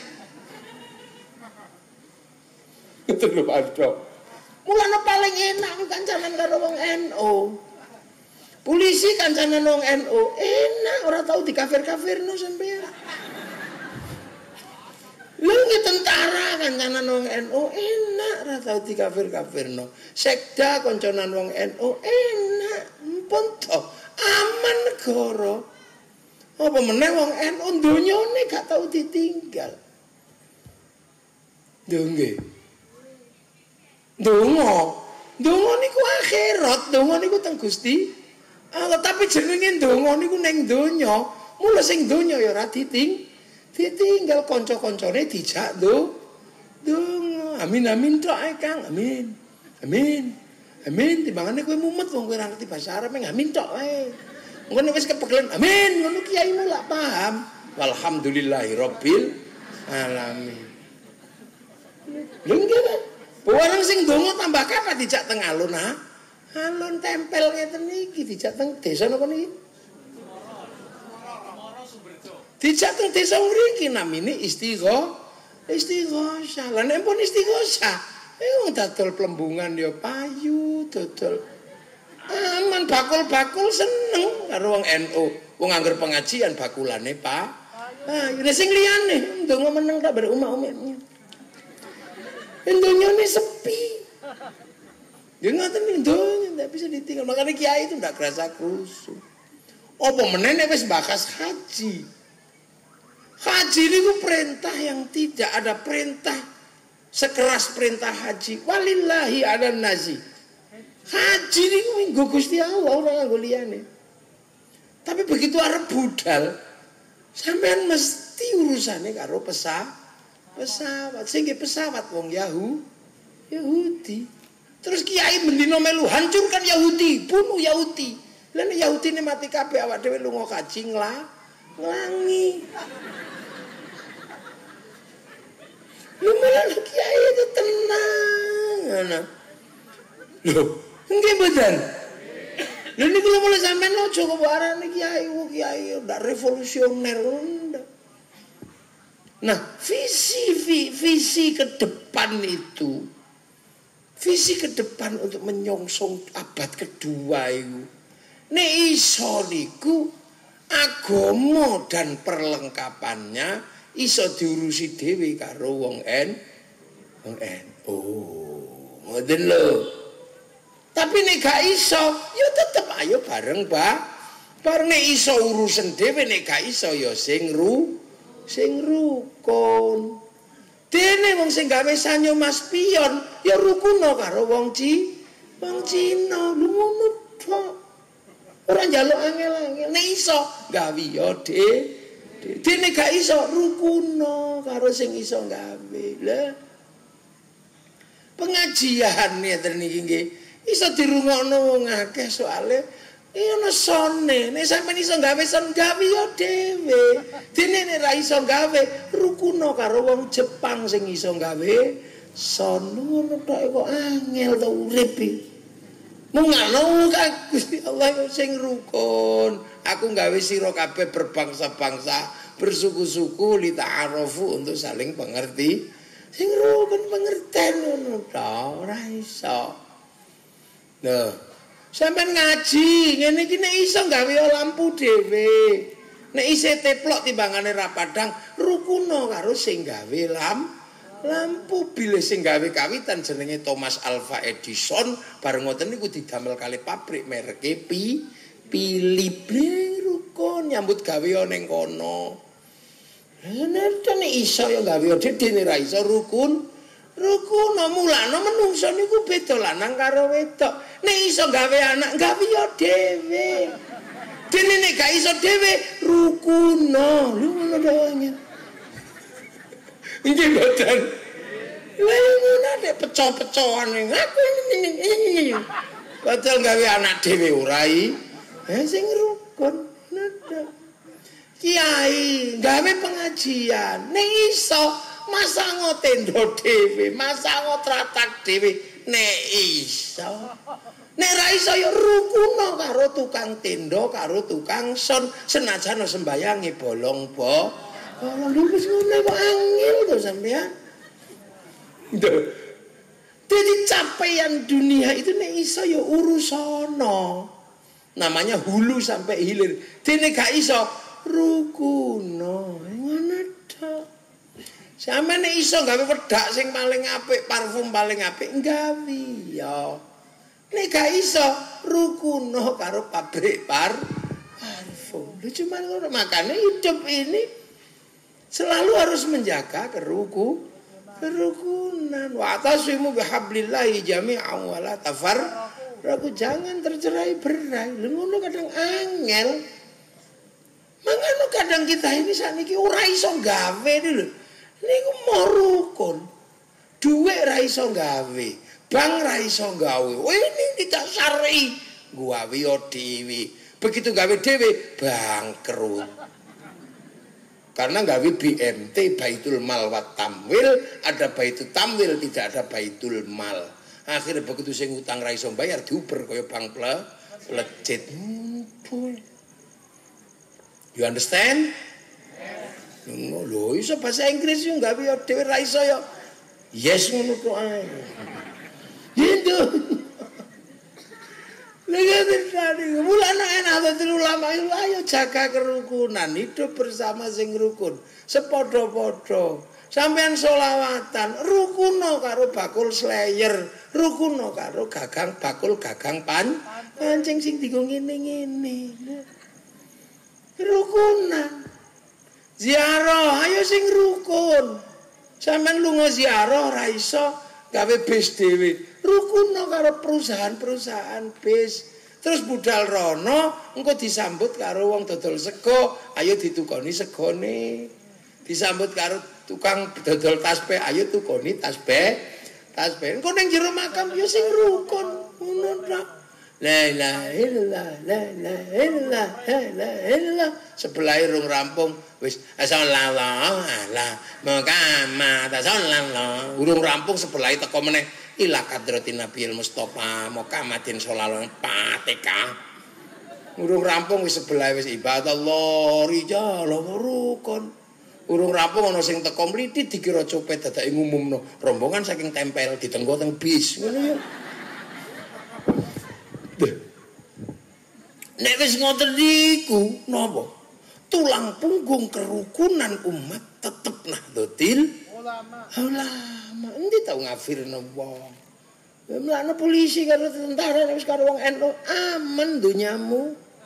Itu lho Pak. Mulane paling enak kancanan karo wong NU. Polisi kancanan wong NU enak ora tau dikafir-kafirno sampean. Lha tentara kancanan wong NU enak ora tau dikafir-kafirno. Sekda kancanan wong NU enak mpun to aman negara. Apa meneh wong NU donyane gak tau ditinggal. Nggih. Donga niku akhirat, donga niku teng Gusti Allah, tapi jenenge donga niku ning donya. Mula sing donya ya ora ditinggal kanca-kancane dijak donga. Amin tok ae Kang, amin. Timbangane kowe mumet wong kowe ora ngerti bahasa Arab, amin tok ae. Engko nek wis kepegelen, amin, ngono kiaimu lak paham. Walhamdulillahirabbil alamin. Lho nggih, Pak. Barang sing donga tambah kapan dijak teng alun ha? Alun tempel ngeten iki dijak teng desa napa niki? Dijak teng desa mriki namine istighosah. Lah nek pun istighosah, wong dadol plembungan ya payu, dodol aman bakul-bakul seneng karo wong NU. Wong angger pengajian bakulane Pak. Nek sing liyane ndonga meneng tak bar umak-umaknya. Dunyane sepi. Ya ngoten iki donya ndak bisa ditinggal. Makanya kiai itu ndak kerasa krusu. Apa meneh nek wis bakas haji. Haji niku perintah yang tidak ada perintah sekeras perintah haji. Walillahi 'alan nasi. Haji niku nggo Gusti Allah ora nggo liyane. Tapi begitu arep budal, sampean mesti urusane karo pesawat. Sing pesawat wong Yahudi. Terus kiai mendino melu hancurkan Yahudi, bunuh Yahudi. Lah nek Yahudine mati kabeh awak dhewe lunga kaji nglangi. Lu malah kiai itu tenang. Lho, nggih mboten. Lha niku lho mulai sampean aja kok arane kiai ndak revolusioner ndak. Nah, visi ke depan itu, visi ke depan untuk menyongsong abad kedua itu, nek iso niku agama dan perlengkapannya iso diurusi dhewe karo wong NU. Ngoten lho. Tapi nek gak iso, ya tetep ayo bareng, Pak. Bareng nek iso urusan dhewe, nek gak iso ya sing rukun. Dene wong sing gawe sanyo mas pion ya rukuno karo wong Cina. Lu ngono tok. Ora njaluk angel-angel. Nek iso gawe ya dene gak iso rukuno karo sing iso gawe. Lah pengajian ngeten niki nggih iso dirungokno wong akeh soalé ono sone, nek sampeyan iso gawe son gawe ya dhewe. Dene nek ra iso gawe rukuno karo wong Jepang sing iso gawe son. Ngono tok kok angel to urip iki. Mung ngono kan Gusti Allah sing rukun. Aku gawe sira kabeh berbangsa-bangsa, bersuku-suku li ta'arufu untuk saling pengerti. Sing rukun pengerten ngono tok ora iso. Nah, sampeyan ngaji ngene iki nek iso gawe lampu dhewe. Nek isih teplok timbangane ra padhang, rukuno karo sing gawe lampu. Bilih sing gawe kawitan jenenge Thomas Alva Edison, bareng ngoten niku didamel kali pabrik mereke Pilih rukun nyambut gawe ning kono. Nek iso ya gawe dene ra iso rukun. Rukun mulane menungso niku beda lanang karo wedok. Nek iso gawe anak gawe ya dhewe. Dene nek gak iso dhewe rukuno. Lho ngono doanya. Nggih mboten. Lha ngono nek pecah-pecahan aku ini. Padahal gawe anak dhewe ora sing rukun. Kiai gawe pengajian nek iso masango tenda dhewe, masango tratak dhewe nek iso. Nek ra iso ya rukuno karo tukang tenda, karo tukang son, senajan sembayange bolong wis ngono kok angel to sampean. Jadi capaian dunia itu nek iso ya urusono. Namanya hulu sampai hilir. Dene gak iso rukuno. Ngono tok. Sampe nek iso gawe wedak sing paling apik, parfum paling apik gawe ya. Nek gak iso rukuno karo pabrik parfum. Lu cuma ngono makanya hidup ini selalu harus menjaga kerukunan. Wa tasimu bihablillahi jami'an wa la tafarraqu. Jangan tercerai-berai. Lha ngono kadang angel. Mangano kadang kita ini sakniki ora iso gawe lho. Niku mau rukun. Duit ra iso gawe, bank ra iso gawe. Ini tidak syar'i. Gawe yo dhewe. Begitu gawe dhewe bangkrut. Karena gawe BMT Baitul Mal wa Tamwil, ada Baitul Tamwil, tidak ada Baitul Mal. Akhirnya begitu sing utang ra iso bayar diuber kaya bank legit. You understand? Ngono lho, iso bahasa Inggris yo gawe dhewe ra iso yo. Yes ngono kok ae. Gitu. Mulane Nahdlatul Ulama itu ayo jaga kerukunan, hidup bersama sing rukun, sepodo-podo. Sampeyan selawatan, rukuno karo bakul slayer, rukuno karo bakul gagang pancing sing digo ngene-ngene. Rukunan. Ziarah, ayo sing rukun. Sampeyan lunga ziarah ora iso gawe bis dhewe. Rukuno karo perusahaan bis. Terus budal rono engko disambut karo wong dodol sego, ayo ditukoni segone. Disambut karo tukang dodol tasbih, ayo tukoni tasbih. Engko ning jero makam yo sing rukun ngono tok. La ilaha illallah, la ilaha illallah, la ilaha illallah. Sebelah rung rampung wis sallallahu ala Muhammad sallallahu. Urung rampung sebelah teko meneh ila kadratin Nabiul Mustofa Muhammadin sallallahu Fatihah. Urung rampung wis sebelah wis ibadallah rijal rukun. Urung rampung ana sing teko mlithit dikira copet dadake ngumumno rombongan saking tempel ditenggo teng bis ngono ya. Nek wis ngoten niku napa? Tulang punggung kerukunan umat tetep Nahdlatul Ulama. Endi tau ngafirno wong. Mulane polisi karo tentara wis karo wong NU aman donyamu.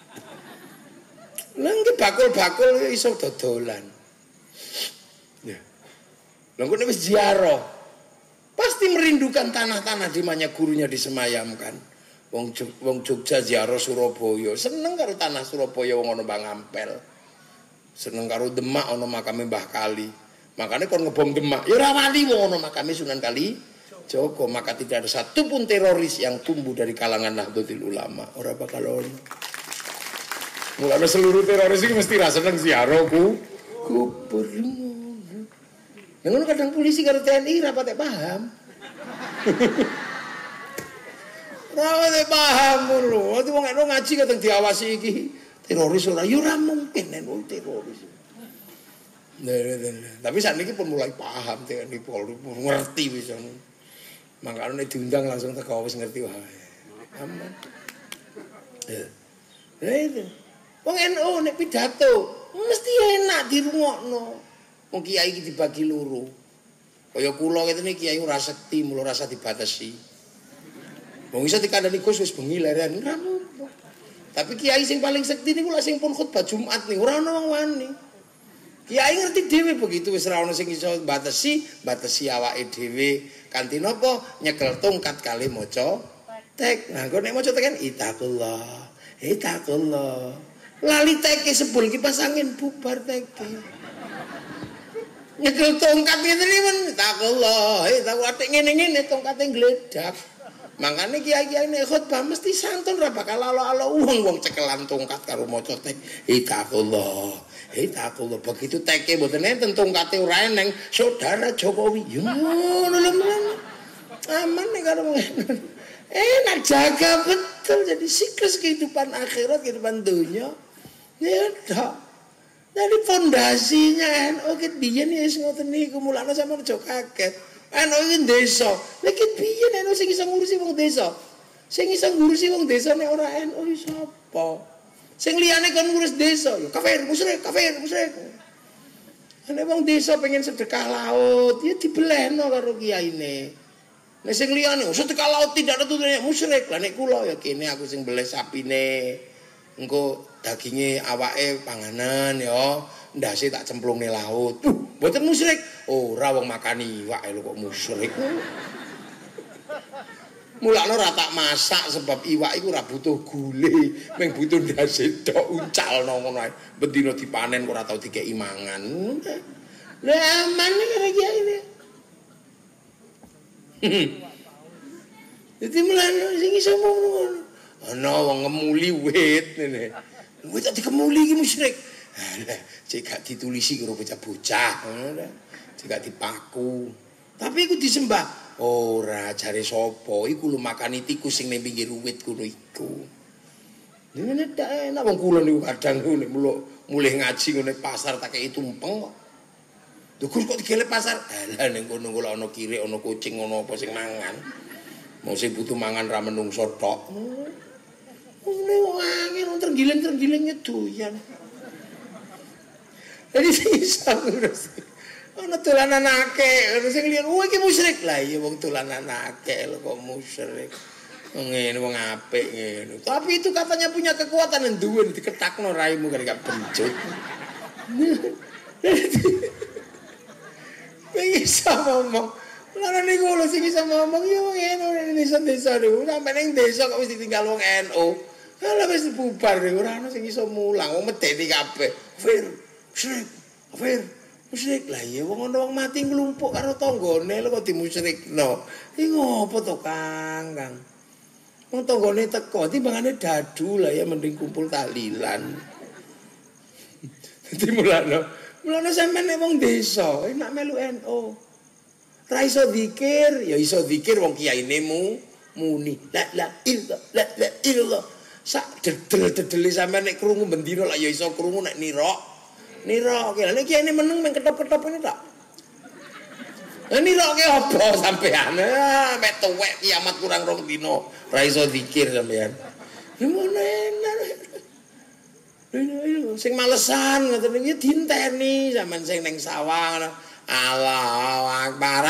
Lah iki bakul-bakul iso dodolan. Ya. Lah kok wis ziarah. Pasti merindukan tanah-tanah di mana gurunya disemayamkan. Wong Jogja ziarah Surabaya, seneng karo tanah Surabaya wong ana Bang Ampel. Seneng karo Demak ana makame Mbah Kali. Makanya kon ngebom Demak, ya ora wani wong ana makame Sunan Kali Joko, maka tidak ada satu pun teroris yang tumbuh dari kalangan Nahdlatul Ulama. Ora bakal ono. Mulane seluruh teroris iki mesti ra seneng ziarah kubur. Ngono kadang polisi karo TNI ra patek paham. Rawate paham lho, ati wong nek ngaji kadang diawasi iki teroris ora ya ora mungkin nek teroris. Tapi sakniki pun mulai paham TNI Polri, ngerti wis. Makane diundang langsung teko wis ngerti wae. Aman. Itu. Wong NU nek pidato mesti enak dirungokno. Wong kiai iki dibagi loro. Kaya kula ngene kiai ora sekti, mulo rasa dibatasi. Wong iso dikandani Gus wis bengi leren ora apa. Tapi kiai sing paling sekti niku lak sing pun khutbah Jumat nih, ora ono wong wani. Kiai ngerti dhewe begitu wis ora ono sing iso batesi awake dhewe kanthi napa nyekel tongkat kali maca tek. Nah, kok nek maca tek kan itakullah. Lali teke sebul kipas angin bubar teke. Nyekel tongkat ngene iki men itakullah. Tak watik ngene-ngene tongkate gledak. Makanya kiai-kiai nek khotbah mesti santun ra bakal alo-alo wong cekelan tongkat karo maca tek. Itakullah. Begitu teke mboten enten tongkate ora eneng saudara Jokowi. Yo ngono lho. Aman nek karo enak jaga betul jadi siklus kehidupan akhirat kehidupan dunia. Ya tok. Dari fondasinya NU ki biyen ya wis ngoten niku mulane sampeyan aja kaget. NU iki desa. Lagi piye NU sing iso ngurusi wong desa? Sing iso ngurusi wong desa nek ora NU sapa? Sing liyane kon ngurus desa ya kafir, musyrik. Nek wong desa pengen sedekah laut, ya dibelehno karo kiyaine. Nek sing liyane sedekah laut tidak ada tujuannya musyrik. Lah nek kula ya kene aku sing beleh sapine. Engko daginge awake panganan ya. Ndase tak cemplungne laut. Mboten musyrik. Ora wong makani iwak lho kok musyrik. Mulane ora tak masak sebab iwak iku ora butuh gule, mung butuh ndase tok uncalno ngono ae. Bendina dipanen kok ora tau dikeki mangan. Lah aman karo kiai ini. Dadi mulane sing iso ngono. Ana wong ngemuli wit ngene. Wit tak dikemuli iki musyrik. Lah, cek gak ditulisi karo bocah-bocah, ngono ta. Cek gak dipaku. Tapi iku disembah. Ora jare sapa? Iku lho makani tikus sing ning pinggir wit kuno iku. Ngene tak enak wong kula niku kadang nek mulih ngaji ngene pasar tak kei tumpeng kok. Dukur kok digelek pasar. Lah ning kono kula ana kirik, ana kucing, ana apa sing mangan. Mau sing butuh mangan ra menungso tok. Ngene wong angin tergiling-tergiling doyan. Jadi sisa ngurus. Ana dolanan akeh, ana sing liyan, "Oh iki musyrik." Lah iya wong dolanan akeh lho kok musyrik. Ngene wong apik ngene. Tapi itu katanya punya kekuatan yang duwe diketakno raimu kan gak bencut. Pengen ngomong. Lah niku lho sing iso ngomong yo ngene ning desa niku. Sampe ning desa kok wis ditinggal wong NU. Lah wis bubar ora ana sing iso mulang, wong medeni kabeh. Musyrik lah ya wong ana wong mati nglumpuk karo tanggane lho kok dimusyrikno. Iki ngopo to Kang? Wong tanggane teko timbangane dadu lah ya mending kumpul tahlilan. Dadi mulane sampeyan nek wong desa enak melu NU. Ra iso zikir, ya iso zikir wong kiyaine muni. La ilallah. Sak dedel-dedele sampeyan nek krungu bendina lah ya iso krungu nek nira oke lha iki ini meneng meng ketop-ketop ini tak. Lah nira oke apa sampean? Mek tuwek kiamat kurang 2 dina ra iso zikir sampean. Gimana enak. Sing malesan ngoten iki dinteni sampean sing ning sawah. Allahu Akbar.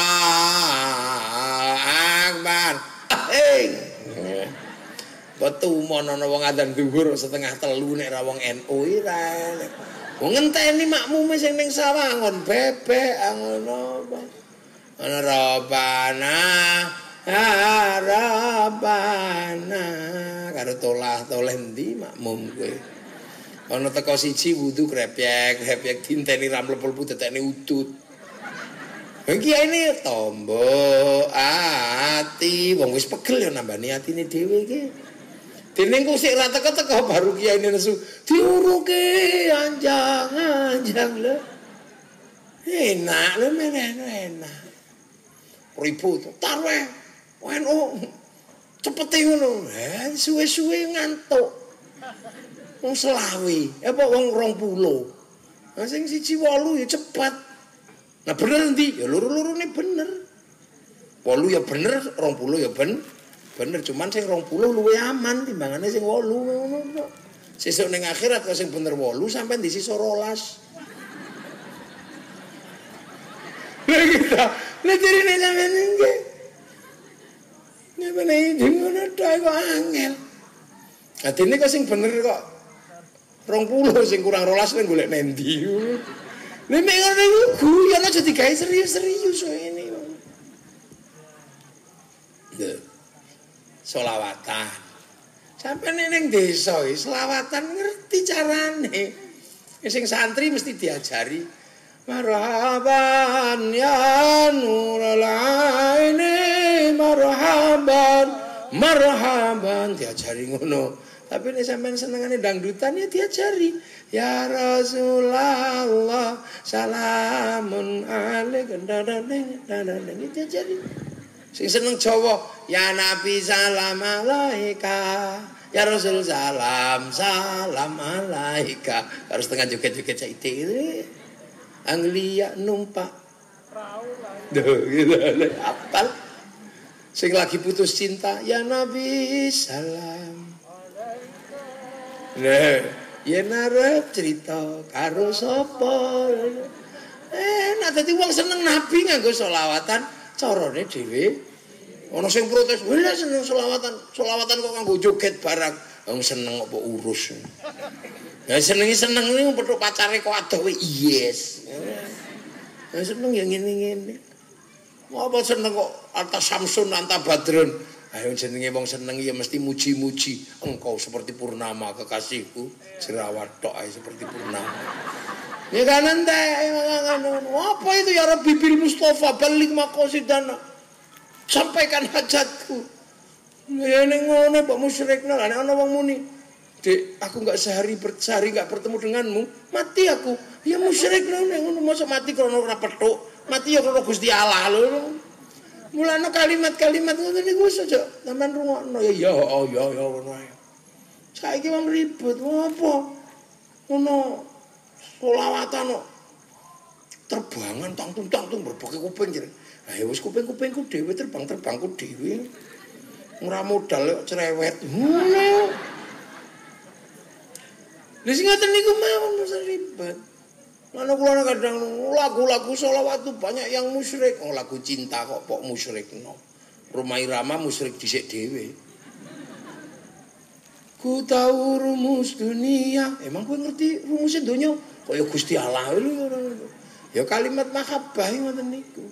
Ketumun ana wong adzan zuhur setengah 3 nek ra wong NU ira. Wong ngenteni makmume sing ning sawah ngon bebek ngono apa. Ana Rabbana karo tolah-toleh ndi makmum kowe. Ana teko siji wudu krepyek dinteni ra mlebu tetekne udut. Iki ini tombo ati wong wis pegel ya nambani atine dhewe iki. Dene engko sik ra teko-teko baru kiai nesu diuruke anjang lho. Enak lho enak. Ribut tarweh. Ono cepete ngono. Suwe-suwe ngantuk. Wong selawi, apa wong 20. Nah sing siji 8 ya cepat. Nah bener ndi? Ya loro-lorone bener. 8 ya bener, 20 ya bener, cuman sing 20 luwih aman timbangane sing 8 ngono. Sesuk ning akhirat kok sing bener 8 sampean di sisa 12. Lah kita, lah dirine sampean nggih. Nek meneh ngono tok kok angel. Adine kok sing bener kok 20 sing kurang 12 ning golek nendi. Nek ngono iku guyon aja digawe serius-serius kok ini. Selawatan. Sampai ning desa selawatan ngerti carane. Sing santri mesti diajari. Marhaban ya nurul aini marhaban diajari ngono. Tapi nek sampean senengane dangdutan ya diajari. Ya Rasulullah salamun alaika dadane diajari. Sing seneng Jawa, ya Nabi salam alaika. Ya Rasul salam alaika. Harus tengah joget-joget saiki. Anglia numpak. Duh, gitu. Apal. Sing lagi putus cinta, ya Nabi salam. Nah, yen arep cerita karo sapa. Nah dadi wong seneng Nabi nganggo selawatan, carane dhewe. Ana sing protes, "Wah, seneng selawatan. Selawatan kok nganggo joget barang." Wong seneng apa urus. Ya seneng niku petuk pacare kok adoh yes. Ya seneng ya ngene-ngene. Apa seneng kok anta Samsun anta Badrun. Ayo jenenge wong seneng ya mesti muji-muji. Engkau seperti purnama kekasihku, jerawat tok ae seperti purnama. Ya kan ente apa itu ya Rabbi bil Mustafa balik maqasidana. Sampaikan hajatku. Ya ning ngene kok musyrikna ana wong muni. Dek, aku enggak sehari enggak bertemu denganmu, mati aku. Ya musyrik ngono, mosok mati krana ora petuk. Mati ya krana Gusti Allah lho. Mulane kalimat-kalimat ngono niku aja sampean rungokno ya ngono ae. Saiki wong ribut apa? Ngono selawatan kok terbangan tang-tung berbagai kuping jare. Lah ya wis kuping-kupingku dhewe terbang-terbangku dhewe. Ora modal kok cerewet. Ngono. Lha sing ngoten niku mawon ribet. Mana kula kadang lagu-lagu selawat itu banyak yang musyrik. Oh lagu cinta kok musyrikno. Rumah Irama musyrik dhisik dhewe. Ku tahu rumus dunia. Emang kowe ngerti rumus donya? Kaya Gusti Allah lho. Ya kalimat mahabbah ngoten niku.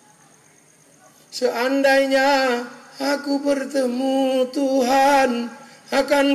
Seandainya aku bertemu Tuhan, akan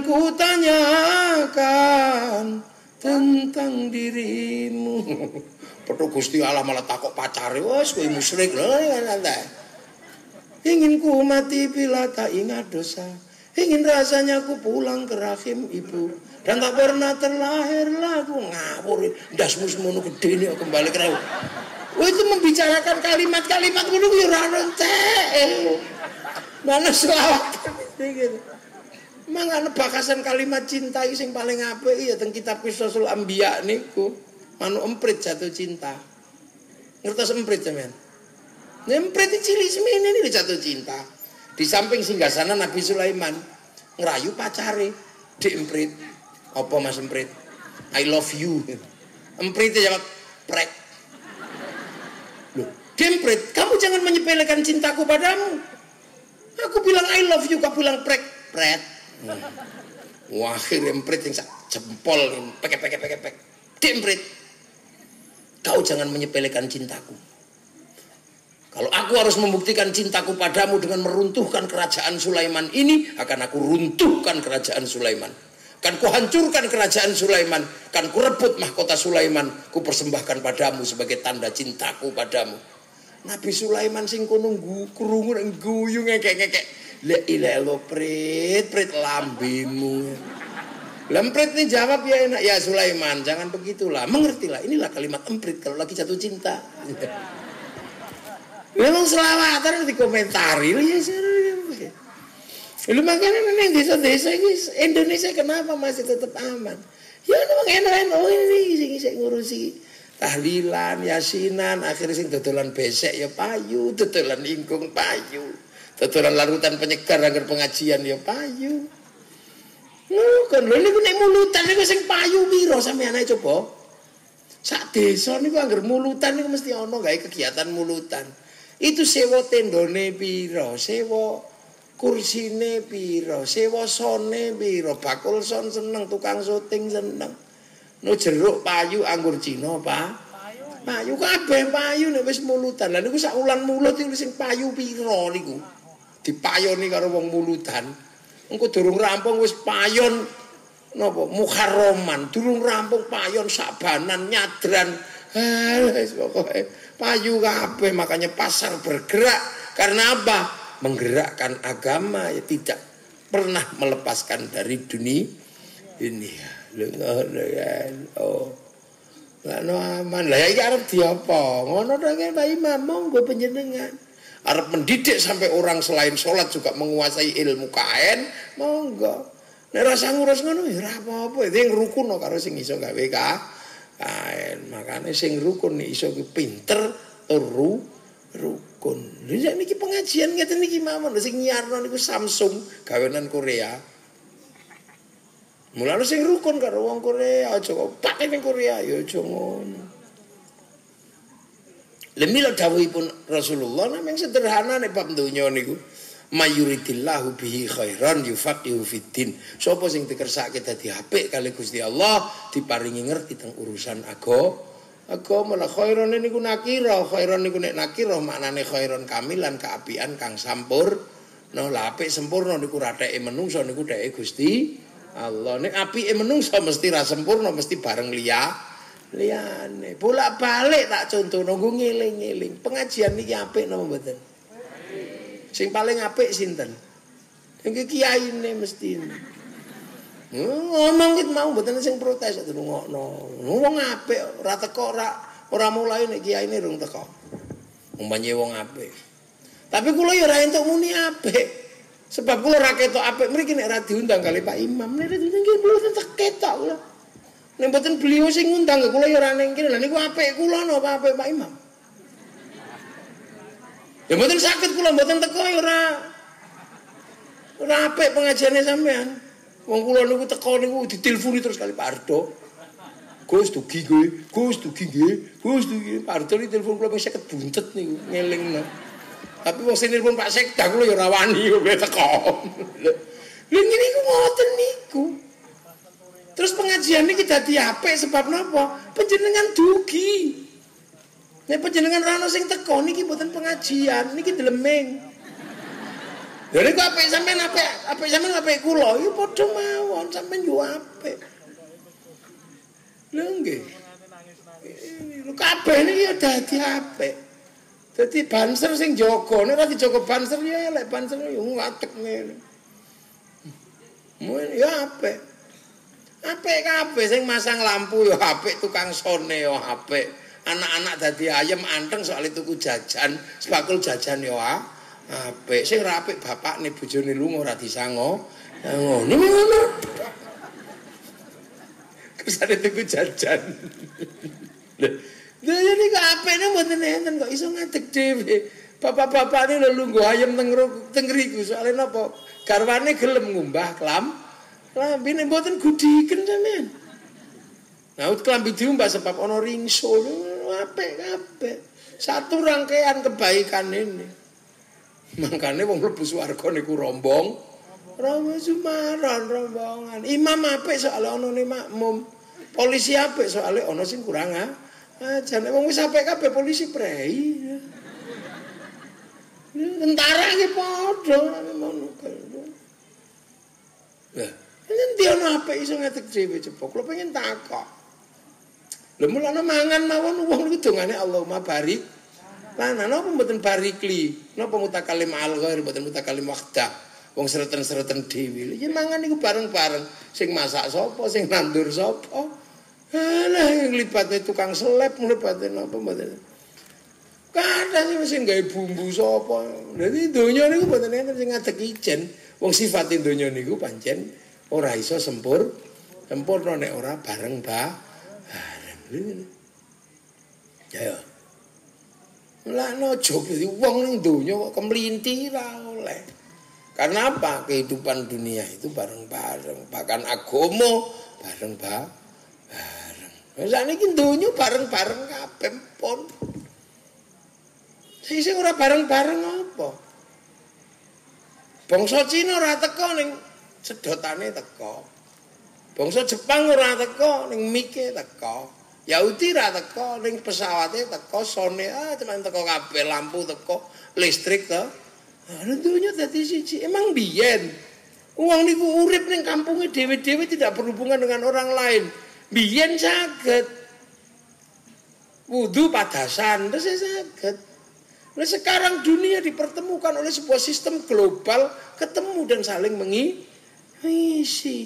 kutanyakan tentang dirimu. Petuk Gusti Allah malah takok pacare, wes kowe musyrik lho ngene. Ingin ku mati bila tak ingat dosa. Ingin rasanya ku pulang ke rahim ibu dan tak pernah terlahir lagu ngawur. Ndasmu semono gedene kembali ke rahim. Oh itu membicarakan kalimat-kalimat ngono ku ora entek. Mana selawat gitu. Mangane bakasan kalimat cinta iki sing paling apik ya teng kitab Qisasul Anbiya niku. Manu emprit jatuh cinta. Ngertos emprit sampean? Emprit cilik semene iki jatuh cinta. Di samping singgasana Nabi Sulaiman ngerayu pacare, Dik emprit. Apa Mas emprit? I love you. Emprit jawab prek. Loh, Dik emprit, kamu jangan menyepelekan cintaku padamu. Aku bilang I love you, kau bilang prek. Wah, akhirnya emprit yang jempol pek. Emprit, kau jangan menyepelekan cintaku. Kalau aku harus membuktikan cintaku padamu dengan meruntuhkan kerajaan Sulaiman ini, akan aku runtuhkan kerajaan Sulaiman. Akan ku hancurkan kerajaan Sulaiman, akan ku rebut mahkota Sulaiman, ku persembahkan padamu sebagai tanda cintaku padamu. Nabi Sulaiman sing kono krungu nek guyu ngekek-ngekek. La ilaha illallah prit lambemu. Lemprit ini jawab ya enak, ya Sulaiman jangan begitulah, mengertilah. Inilah kalimat emprit kalau lagi jatuh cinta. Memang selawatan dikomentari ya serius. Lu makanya ning desa-desa ini Indonesia kenapa masih tetap aman? Ya memang enak-enak ini sing ngurusi tahlilan, yasinan, akhirnya sing dodolan besek ya payu, dodolan ingkung payu. Dodolan larutan penyegar agar pengajian ya payu. Kan lho niku nek mulutan niku sing payu piro sampeyan ae coba. Sak desa niku anggar mulutan niku mesti ana gawe kegiatan mulutan. Itu sewa tendone piro, sewa kursine piro, sewasane piro, bakul son seneng, tukang syuting seneng. No jeruk payu anggur Cina, Pak. Payu kabeh payu nek wis mulutan. Lah niku sak ulan mulut iki sing payu piro niku. Dipayoni karo wong mulutan. Engko durung rampung wis payon napa Muharraman, durung rampung payon Sabanan, Nyadran. Wis pokoke payu kabeh, makanya pasar bergerak karena apa? Menggerakkan agama ya, tidak pernah melepaskan dari dunia ini. Oh. Lah no aman. Lah iki arep diapa? Ngono to Pak Imam, monggo panjenengan. Arep mendidik sampai orang selain sholat juga menguasai ilmu kain, monggo. Nek rasa ngurus ngono ya ora apa-apa, sing rukun karo sing iso gawe kain. Makane sing rukun iso pinter rukun. Lha niki pengajian ngeten niki mawon sing nyiarno niku Samsung gawenan Korea. Mulane sing rukun karo wong Korea, aja kok pake ning Korea ya aja ngono. Lemila dawuhipun Rasulullah namung sederhana nek bab donya niku. Mayuridillahu bihi khairan yufaqihu fiddin. Sapa sing dikersake dadi apik kali Gusti Allah diparingi ngerti teng urusan agama. Lah khairan niku nakira, khairan niku nek nakira maknane khairan kamilan keapian kang sampur. Nah, lah apik sempurna niku rateke menungso niku dheke Gusti Allah. Nek apike menungso mesti ra sempurna, mesti bareng liyane. Bolak-balik tak contohno nggo ngeling-eling. Pengajian niki apik napa mboten? Sing paling apik sinten? Iki kiyaine mesti. Ngomong ket mau mboten sing protes rungokno. Wong apik ora teko ora mulai nek kiyaine rung teko. Umpamane wong apik. Tapi kula ya ora entuk muni apik. Sebab kula ra ketok apik mriki nek ra diundang kali Pak Imam. Nek diundang nggih kula tetep ketok kula. Nek mboten beliau sing ngundang kula ya ora ning kene. Lah niku apik kula napa apik Pak Imam? Ya mboten saged kula mboten teko ya ora apik pengajiane sampean. Wong kula niku teko niku diteleponi terus kali Pak Ardo. Gus dugi nggih, Gus dugi nggih, Gus dugi. Pak Ardo ni telepon kula 50 buntet niku ngelingno. Tapi wong sing nelpon Pak Sekda kula ya ora wani kok teko. Lha ngene iku ngoten niku. Terus pengajian niki dadi apik sebab napa? Panjenengan dugi. Nek panjenengan ra ono sing teko niki mboten pengajian, niki deleming. Lha niku apik sampean apik kula, ya padha mawon sampean yo apik. Lha nggih. Lho kabeh niki ya dadi apik. Dadi banser sing jaga, nek ora dijaga banser ya elek banser yo ngatek ngene. Mun ya apik. Apik kabeh sing masang lampu yo apik, tukang sone yo apik. Anak-anak dadi ayem anteng soal tuku jajan, sebakul jajan yo apik. Sing ora apik bapakne bojone lunga ora disango. Ngono ngono. Kersane tuku jajan. Lha ya niku apikne mboten enten kok iso ngadeg dhewe. Bapak-bapakne lho lungguh ayem teng ngriku soalé napa? Garwane gelem ngumbah klambine mboten gudiken sampean. Nah, klambi diumbah sebab ana ringso. Apik kabeh. Satu rangkaian kebaikan ini. Makane wong mlebu swarga niku rombong. Sumaran rombongan. Imam apik soalé ana makmum. Polisi apik soalé ana sing kurang aja. Nek wong wis apik kabeh polisi prei. Tentara iki padha ngono. Lah, endi ana apik iso ngadeg dhewe cepok. Lho pengen takok. Lha mulane mangan mawon wong niku dongane Allahumma barik. Lah napa mboten barikli? Napa mutakalim al ghair mboten mutakalim wahdah. Wong sereten-sereten dhewe. Ya mangan niku bareng-bareng. Sing masak sapa, sing nandur sapa? Alah yang lipate tukang seleb lipate napa mboten. Kadang sing gawe bumbu sapa. Dadi donya niku mboten enten sing ngadeg ijen. Wong sifate donya niku pancen ora iso sempurna nek ora bareng bareng. Ya. Lah nojo wong ning donya kok kemlinti ra oleh. Karena apa? Kehidupan dunia itu bareng-bareng, bahkan agama bareng-bareng. Lah niki donya bareng-bareng kabeh pun. Sing ora bareng-bareng apa? Bangsa Cina ora teko ning sedotane teko. Bangsa Jepang ora teko ning mike teko. Yahudi ora teko ning pesawate teko, sone cuman teko kabeh, lampu teko, listrik to. Dunia dadi siji. Emang biyen wong niku urip ning kampunge dhewe-dhewe tidak berhubungan dengan orang lain. Biyen saged wudu padasan, terus saged. Nah, sekarang dunia dipertemukan oleh sebuah sistem global, ketemu dan saling mengisi.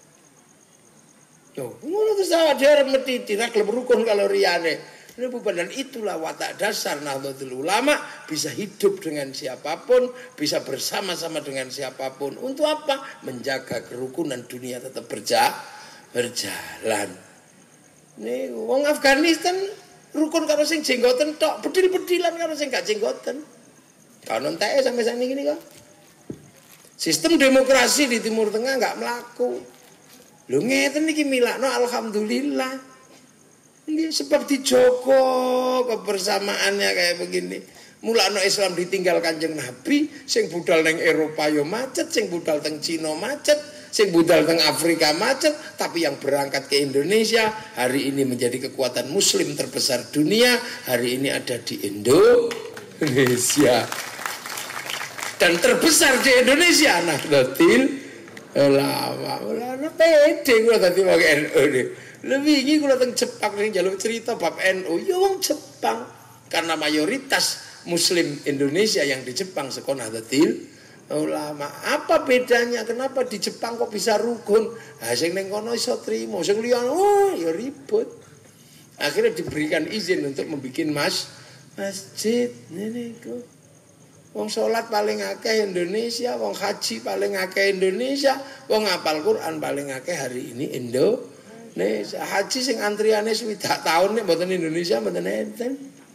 Ngono terus awake mesti diragel rukun kalau riyane. Dan itulah watak dasar Nahdlatul Ulama, bisa hidup dengan siapapun, bisa bersama-sama dengan siapapun. Untuk apa? Menjaga kerukunan dunia tetap berjalan. Nih, wong Afghanistan rukun karo sing jenggoten tok, bedil-bedilan karo sing gak jenggoten. Kanon TE sampai saat ini kok. Sistem demokrasi di Timur Tengah gak melaku. Lho ngeten iki milakno alhamdulillah. Ini sebab dijogo kebersamaannya kayak begini. Mulakno Islam ditinggal Kanjeng Nabi, sing budal neng Eropa yo macet, sing budal teng Cina macet, sing budal teng Afrika macet, tapi yang berangkat ke Indonesia hari ini menjadi kekuatan muslim terbesar dunia, hari ini ada di Indonesia. Dan terbesar di Indonesia Nahdlatul Ulama. Pede kula dadi wong NU iki. Lebih ini kula teng Jepang ning njaluk cerita bab NU, ya wong Jepang. Karena mayoritas muslim Indonesia yang di Jepang saka Nahdlatul Ulama. Apa bedanya? Kenapa di Jepang kok bisa rukun? Ha sing ning kono iso trimo, sing liyane ya ribut. Akhirnya diberikan izin untuk membuat masjid niku. Wong salat paling akeh Indonesia, wong haji paling akeh Indonesia, wong hafal Quran paling akeh hari ini Indonesia. Haji sing antriane swidak taun nek mboten Indonesia mboten enten.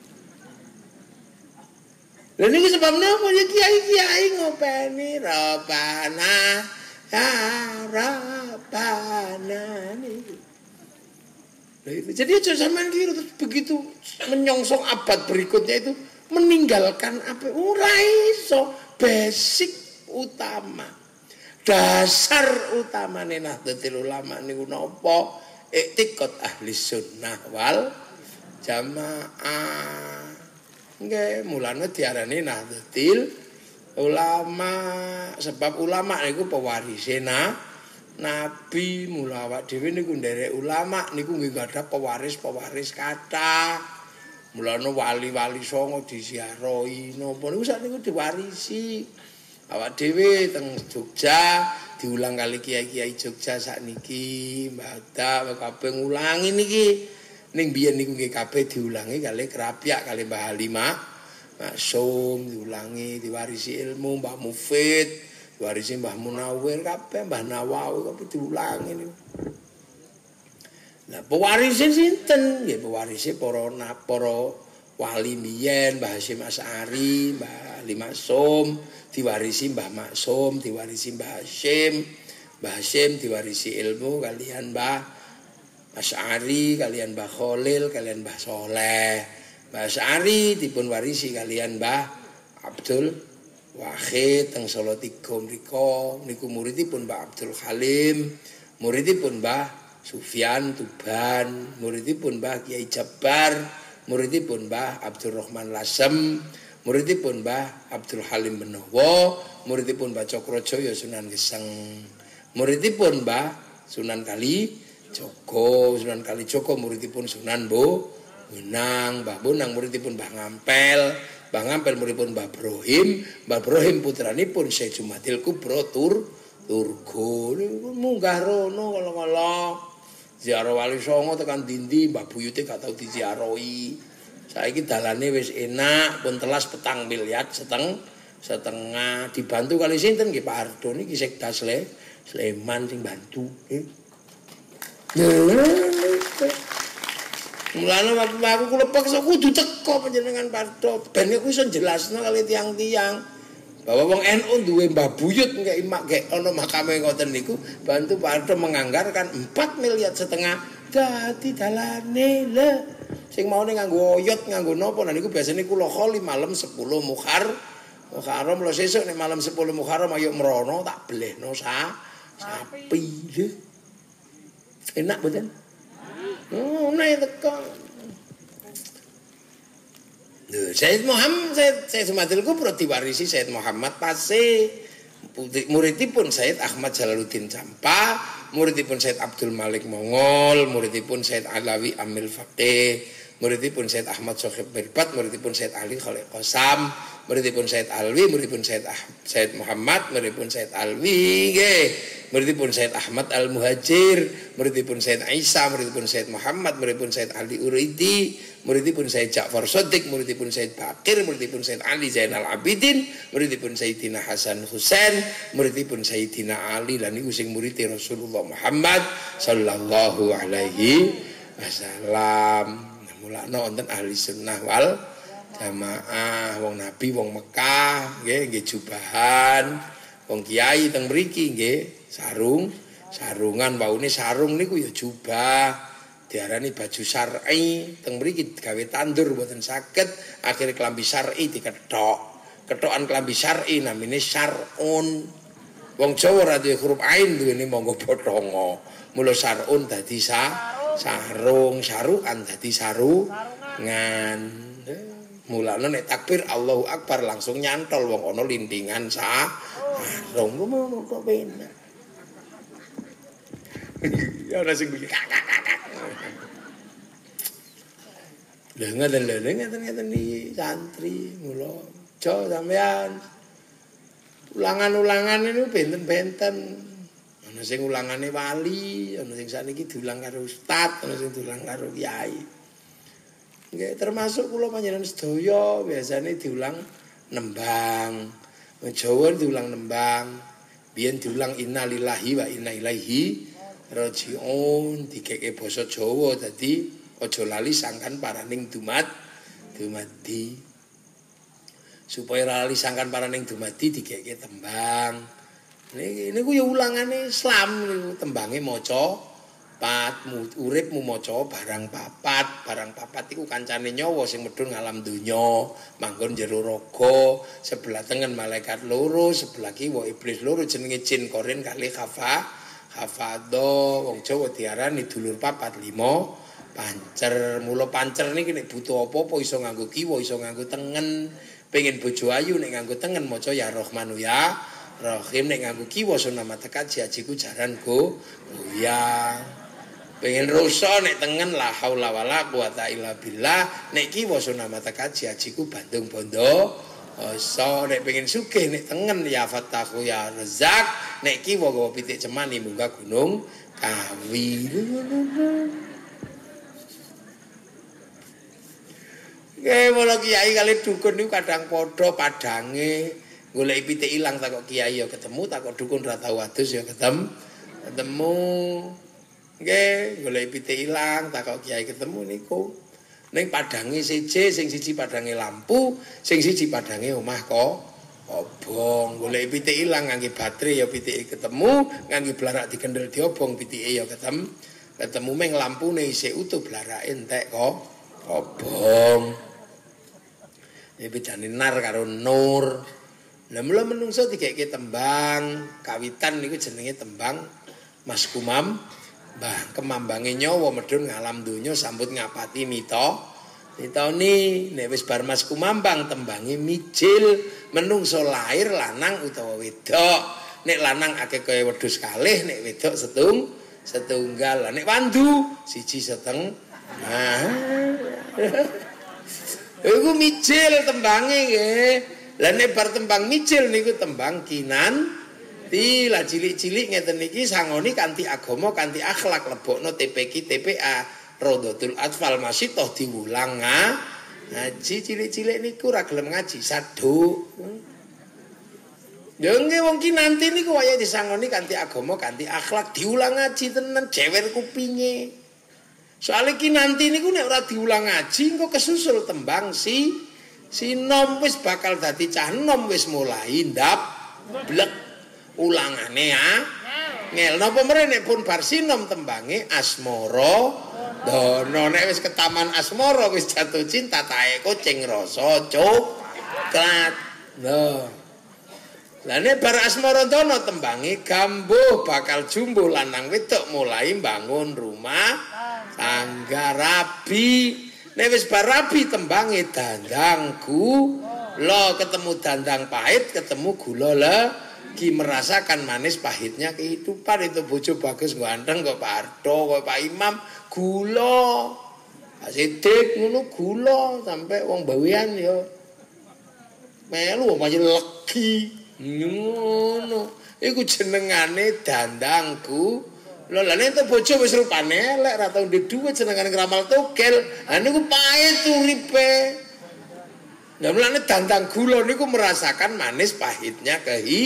Lha niki sebab napa ya kiai-kiai ngopeni Rabbana ya Rabbana niki. Jadi sampean kira begitu menyongsong abad berikutnya itu meninggalkan apa? Ora iso, basic utama. Dasar utamane Nahdlatul Ulama niku napa? Iktikad ahli sunnah wal jamaah. Nggih, mulane diarani Nahdlatul Ulama sebab ulama niku pewarise Nabi. Mula awak dhewe niku nderek ulama niku nggih gadah pewaris-pewaris kathah. Mulane wali-wali songo disiarahi napa niku sakniku diwarisi. Awak dhewe teng Jogja diulang kali kiai-kiai Jogja sakniki, Mbah kabeh ngulangi niki. Ning biyen niku nggih kabeh diulangi kali Krapyak kali Mbah Halimah Maksum diulangi, diwarisi ilmu Mbah Mufid, diwarisi Mbah Munawir kabeh, Mbah Nawawi kabeh diulangi niku. Nah, pewarise sinten? Nggih pewarise para wali biyen, Mbah Hasyim Asy'ari, Mbah Ali Maksum, diwarisi Mbah Maksum, diwarisi Mbah Hasyim. Mbah Hasyim diwarisi ilmu kalian Mbah Asy'ari, kalian Mbah Khalil, kalian Mbah Soleh. Mbah Asy'ari dipun warisi kalian Mbah Abdul Wahid teng Solo 3 mriku. Niku muridipun Mbah Abdul Halim, muridipun Mbah Sufyan Tuban, muridipun Mbah Kiai Jabbar, muridipun Mbah Abdurrahman Lasem, muridipun Mbah Abdul Halim Benowo, muridipun Mbah Cokrojoyo Sunan Geseng, muridipun Mbah Sunan Kalijogo, Sunan Kalijogo muridipun Sunan Bonang, Mbah Bonang muridipun Mbah Ngampel, Mbah Ngampel muridipun Mbah Brohim, Mbah Brohim putranipun Syekh Jumadil Kubro Turgo, munggah rono kala-kala. Ziarah Wali Songo tekan dindi Mbah Buyute gak tau diziarahi. Saiki dalane wis enak, pun telas 4 miliar setengah dibantu kali sinten nggih Pak Ardo niki Sekda Sleman sing bantu nggih. Mulane aku kula paksa kudu teko panjenengan Pak Ardo ben aku iso jelasno kali tiang-tiang bahwa wong NU duwe Mbah Buyut nggih ana makame ngoten niku bantu Pak Ardo menganggarkan 4,5 miliar dadi dalane lho. Sing maune nganggo oyot nganggo napa niku biasane kula kholi malam 10 Muharram Muharram lho sesuk nek malam 10 Muharram ayo merono tak belehno sapi. Enak mboten? Nek teko. Sayyid Muhammad Sayyid Sumadil Kubro diwarisi Sayyid Muhammad Pase. Muridipun Sayyid Ahmad Jalaluddin Campa, muridipun Sayyid Abdul Malik Mongol, muridipun Sayyid Alawi Amil Faqih, muridipun Sayyid Ahmad Sohib Berbat, muridipun Sayyid Ali Khalid Qasam, muridipun Sayyid Alwi, muridipun Sayyid Muhammad, muridipun Sayyid Alwi nggih, muridipun Sayyid Ahmad Al Muhajir, muridipun Sayyid Isa, muridipun Sayyid Muhammad, muridipun Sayyid Ali Uraidi, muridipun Sayyid Ja'far Shadiq, muridipun Sayyid Bakir, muridipun Sayyid Ali Zainal Abidin, muridipun Sayyidina Hasan Husain, muridipun Sayyidina Ali lan niku sing murid Rasulullah Muhammad sallallahu alaihi wasallam. Mulane wonten ahli sunnah wal jamaah, wong Nabi, wong Mekah nggih jubahan, wong kiai teng mriki nggih sarungan waune sarung niku ya jubah. Diarani baju syar'i, teng mriki gawe tandur mboten saged, akhire klambi syar'i dikethok. Kethokan klambi syar'i namine syar'un. Wong Jawa ora duwe huruf ain duwene monggo potonga. Mula syar'un dadi sarung, sarukan dadi sarungan. Mulane nek takbir Allahu Akbar langsung nyantol wong ana lintingan sarung. Ngono kok penak. Ya ora sing lha ngeten iki santri mula aja sampean ulangan-ulangan niku benten-benten. Ana sing ulangane wali, ana sing saniki diulang karo ustaz, ana sing diulang karo kiai. Nggih termasuk kula panjenengan sedaya biasane diulang nembang. Jawa diulang nembang. Biyen diulang innalillahi wa inna ilaihi raji'un, dikeke basa Jawa dadi aja lali sangkan paraning dumadi. Supaya lali sangkan paraning dumadi dikeke tembang. Niku ya ulangane Islam niku tembange maca pat, uripmu maca barang papat iku kancane nyawa sing medhun ngalam donya, manggon jero raga, sebelah tengen malaikat loro, sebelah kiwa iblis loro jenenge jin korin kali hafado. Wong Jawa diarani dulur papat lima pancer. Mula pancer niki nek butuh apa-apa iso nganggo kiwa, iso nganggo tengen. Pengen bojo ayu nek nganggo tengen maca ya Rahmanu ya Rahim, nek nganggo kiwa sunama tekaji ajiku jaran goyang. Pengen rusa nek tengen la haula wala quwata illa billah, nek kiwa sunama tekaji ajiku bandung bondo. So nek pengen sugih nek tengen ya Fattahu ya Razzaq, nek kiwa gawa pitik cemani munggah gunung Kawi. Mula kiai kali dukun niku kadang padha padange. Golek pitik ilang takok kiai ya ketemu, takok dukun ra tau adus ya ketemu. Nggih, golek pitik ilang takok kiai ketemu niku. Ning padange siji, sing siji padange lampu, sing siji padange omah kok obong. Golek pitik ilang ngangge baterai ya pitike ketemu, ngangge blarak dikendel diobong pitike ya ketemu. Ketemu meng lampune isih utuh blarake entek kok obong. Ini bedane nar karo nur. Lah mula menungso dikeke tembang, kawitan niku jenenge tembang Mas Kumam. Mbah kemambange nyawa medhun ngalam donya sambut ngapati mitoni nek wis bar Mas Kumambang tembange mijil, menungso lahir lanang utawa wedok. Nek lanang akeh kaya wedhus kalih, nek wedok setunggal. Nek wandu siji seteng. Nah. Iku mijil tembange nggih. Lah nek bar tembang mijil niku tembang kinanti. Lah cilik-cilik ngeten iki sangoni kanthi agama, kanthi akhlak, lebokno TPQ TPA Rodotul Atfal masih toh diulang ngaji. Cilik-cilik niku ora gelem ngaji saduk. Ya nggih wong kinanti niku waya disangoni kanthi agama, kanthi akhlak, diulang ngaji tenan jewer kupinge. Soale kinanti niku nek ora diulang ngaji engko kesusul tembang si nom wis bakal dadi cah nom wis mulai ndap blek ulangane ngel napa mrene pun bar sinom tembange asmara dono. Nek wis ketaman asmara wis jatuh cinta tae kucing rasa coklat. Nah. Lah nek bar asmaradana tembange gambuh bakal jumbuh lanang wedok mulai bangun rumah tangga rabi. Nek wis bar rabi tembange dandangku lo ketemu dandang pahit ketemu gula lagi merasakan manis pahitnya kehidupan. Itu bojo bagus ganteng kok Pak Ardo kok Pak Imam gula. Pak Sidik ngono gula sampai wong bawean ya melu pancen legi. Ngono iku jenengane dandangku lho. Lah nek bojo wis rupane elek ra tau ndek dhuwit jenengane ngramal togel ha niku pahit uripe. Lah mulane dandang gula niku merasakan manis pahitnya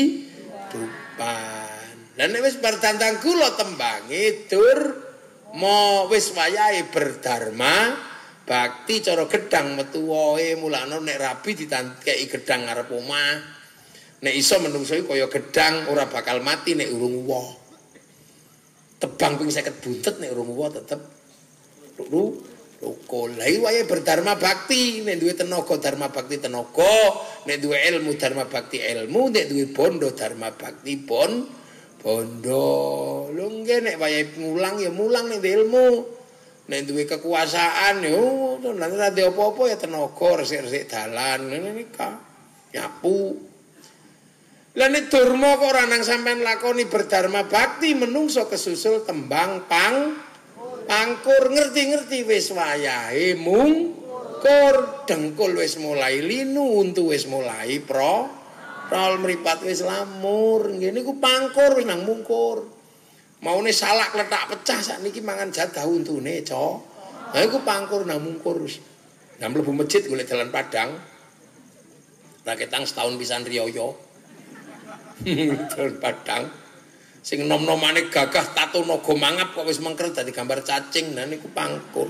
kehidupan. Lah nek wis bar dandang gula tembange dur mo wis wayahe berdharma bakti cara gedang metu wae. Mulane nek rabi ditandai gedang ngarep omah. Nek iso menungso kaya gedang ora bakal mati nek urung uwa. Tebang ping 50 buntet nek urung uwa tetep rukul. Lah iki wae berdharma bakti, nek duwe tenaga dharma bakti tenaga, nek duwe ilmu dharma bakti ilmu, nek duwe bondo dharma bakti bondo. Lho nggih nek wae mulang ya mulang nek ilmu. Nek duwe kekuasaan yo lan ora ndek apa-apa ya tenaga resik-resik dalan ngene nika. Nyapu. Lah nek durma kok ora nang sampean lakoni berdharma bakti menungso kesusul tembang pangkur ngerti-ngerti wis wayahe mungkur dengkul wis mulai linu untu wis mulai prol mripat wis lamur ngene iku pangkur wis nang mungkur. Maune salak letak pecah sakniki mangan jadah untune, Cok. Lah iku pangkur nang mungkur wis. Lah mlebu masjid golek dalan Padang. Raketang setahun pisan riyo. Dalan Padang sing nom-nomane gagah tato naga mangap kok wis mengker dadi gambar cacing. Nah niku pangkur.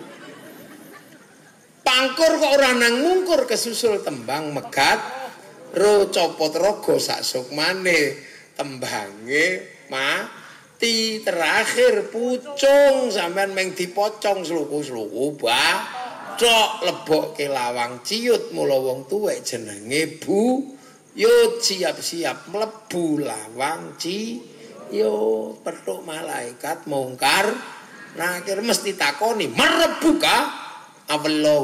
Pangkur kok ora nang mungkur kesusul tembang megat ro copot raga sak sukmane tembange mati terakhir pucung sampean meng dipocong sluku-sluku cok lebokke lawang ciut mula wong tuwek jenenge Bu yo siap-siap mlebu lawang yo petuk malaikat mungkar nakir mesti takoni merebu ka Allah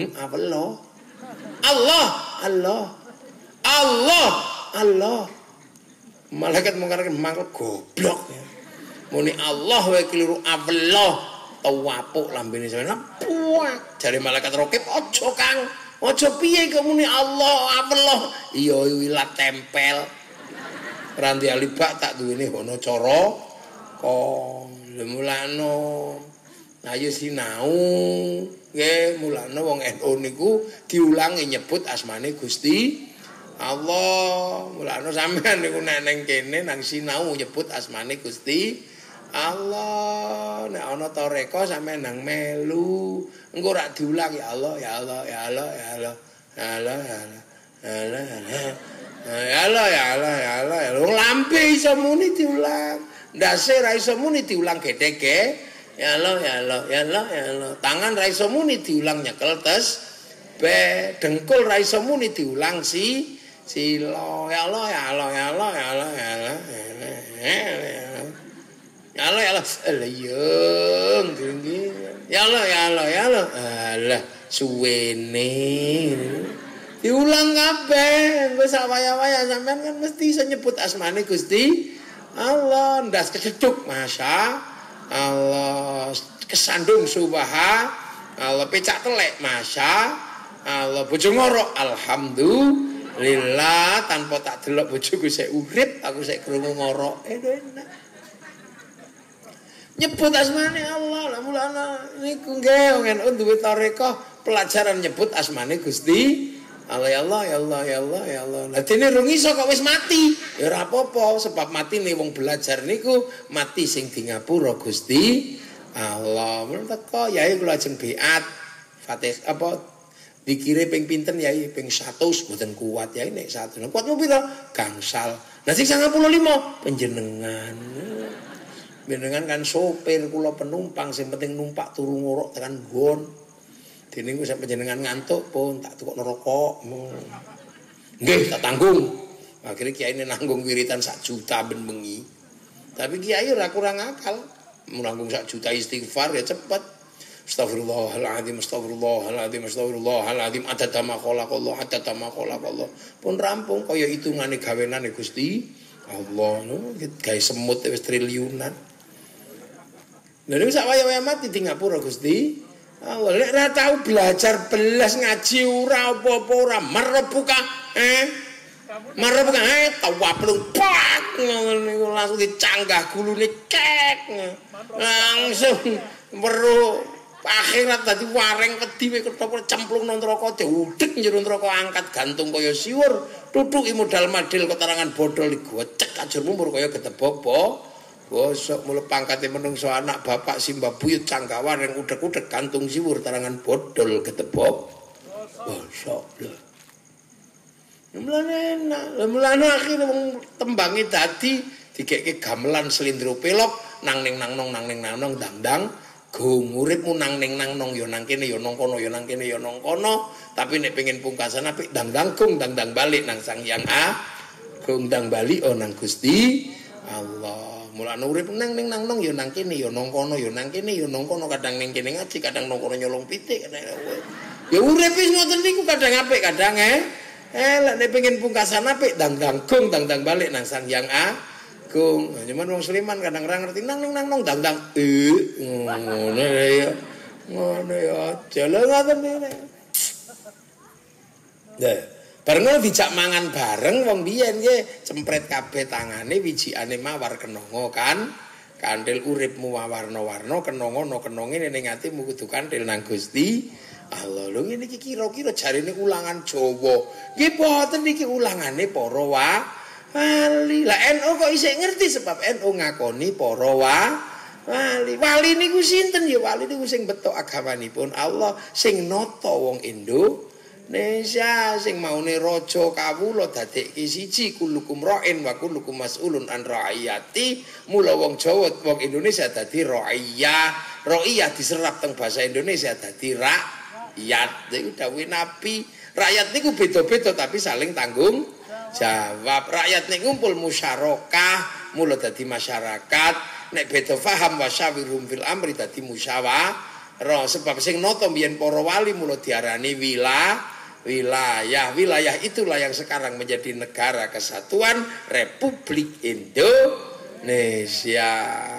Allah malaikat mungkar mangkel goblok ya muni Allah wae keliru Allah tawapuk lambene sampeyan puak jare malaikat rokib aja Kang aja piye kok muni Allah iya ilat tempel ranti alibak tak duwene ono cara kok mulano ayo sinau nggih mulane wong NU niku diulangi nyebut asmane Gusti Allah. Mulane sampean niku nek ning kene nang sinau nyebut asmane Gusti Allah. Nek ana toreko sampean nang melu engko rak diulang ya Allah ya Allah ya Allah ya Allah ya Allah ya Allah ya Allah ya Allah ya Allah ya Allah lambe iso muni diulang ndase ra iso muni diulang gedhe ya Allah ya Allah ya Allah ya Allah tangan ra iso muni diulang nyekel tes be dengkul ra iso muni diulang silo ya Allah ya Allah ya Allah ya Allah ya Allah ya Allah ya Allah leyeng ya Allah ya Allah ya Allah alah suwene diulang kabeh engko sak waya-waya sampean kan mesti iso nyebut asmane Gusti Allah ndas keceduk masya Allah kesandung subha Allah pecak telek masya Allah bojo ngorok alhamdulillah tanpa tak delok bojoku sik urip aku sik krungu ngorok enak nyebut asmane Allah lah mulane niku nggih wong NU duwe tarekah pelajaran nyebut asmane Gusti Allah ya Allah ya Allah ya Allah ya Allah. Lah dene rung iso kok wis mati. Ya ora apa-apa sebab matine wong belajar niku mati sing di ngapura Gusti Allah. Mun teko yai kula ajeng biat Fatih apa dikire ping pinten yai ping 100 mboten kuat yai nek 100. Kuat mo pira? Gangsal. Lah sing 95 panjenengan. Panjenengan kan sopir kula penumpang sing penting numpak turu ngorok tekan nggon. Dene ku sampe jenengan ngantuk pun tak tukokno rokok. Nggih, tak tanggung. Akhirnya kiai ini nanggung wiritan 1 juta ben bengi. Tapi kiai ora kurang akal. Menanggung 1 juta istighfar ya cepet. Astagfirullahaladzim, astagfirullahaladzim, astagfirullahaladzim. Adada ma khalaqallah, adada ma khalaqallah. Pun rampung kaya hitungane gawenane Gusti Allah. Gawe semut wis triliunan. Lha niku sak waya-waya mati di ngapura Gusti Allah. Lek ora tau belajar belas ngaji ora apa-apa ora merebuka Marep kae tawaplung pak ngono langsung dicanggah gulune kek. Langsung weruh akhirat dadi wareng wedi ketopor cemplung nang neraka diudhek njero neraka angkat gantung kaya siwur tutuki modal madil keterangan bodol digocek ajur mumpur kaya getebok bosok mulo pangkate menungso anak bapak simba buyut canggah wareng udhek-udhek gantung siwur terangan bodol getebok bosok lho. Mulane enak, mulane akhire wong tembange dadi dikeke gamelan slindro pelok nang ning nang nong dangdang gong uripmu nang ning nang nong ya nang kene ya nang kono ya nang kene ya nang kono tapi nek pengen pungkasan apik dangdang gong dangdang balik nang Sang Hyang gong dang balik nang Gusti Allah. Mulane urip nang ning nang nong ya nang kene ya nang kono ya nang kene ya nang kono kadang ning kene ngaji kadang nang kono nyolong pitik ya urip wis ngoten niku kadang apik kadang lek nek pengen pungkasan apik dangdang gong dangdang balik nang Sang Hyang Agung. Cuman wong Sleman kadang ora ngerti nang dangdang ngono ya. Ngono ya aja lho ngoten niku. Lah, bareng dijak mangan bareng wong biyen nggih cempret kabeh tangane wijikane mawar kenongo kan. Kandil uripmu warna-warna kenongo kenonge ning atimu kudu kandil nang Gusti Allah. Lho ngene iki kira-kira jarine ulangan Jawa. Nggih boten iki ulangane para wali. Lah NU kok isih ngerti sebab NU ngakoni para wali. Wali niku sinten ya? Wali niku sing betok agamanipun Allah, sing nata wong Indonesia, sing maune raja kawula dadekke siji kulukum ra'in wa kulukum mas'ulun an ra'iyati. Mula wong Jawa, wong Indonesia dadi ra'iyah. Ra'iyah diserap teng basa Indonesia dadi rakyat. Niku dawuhe Nabi. Rakyat niku beda-beda tapi saling tanggung jawab. Rakyat niku ngumpul musyarakah, mula dadi masyarakat. Nek beda faham wasyawirum fil amri dadi musyawarah. Sebab sing nata mbiyen para wali mula diarani wilayah. Wilayah itulah yang sekarang menjadi negara kesatuan Republik Indonesia.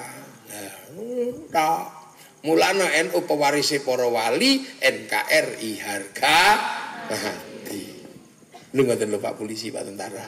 Nah, mulana NU pewarise para wali, NKRI harga mati. Lho ngoten lho Pak Polisi, Pak Tentara.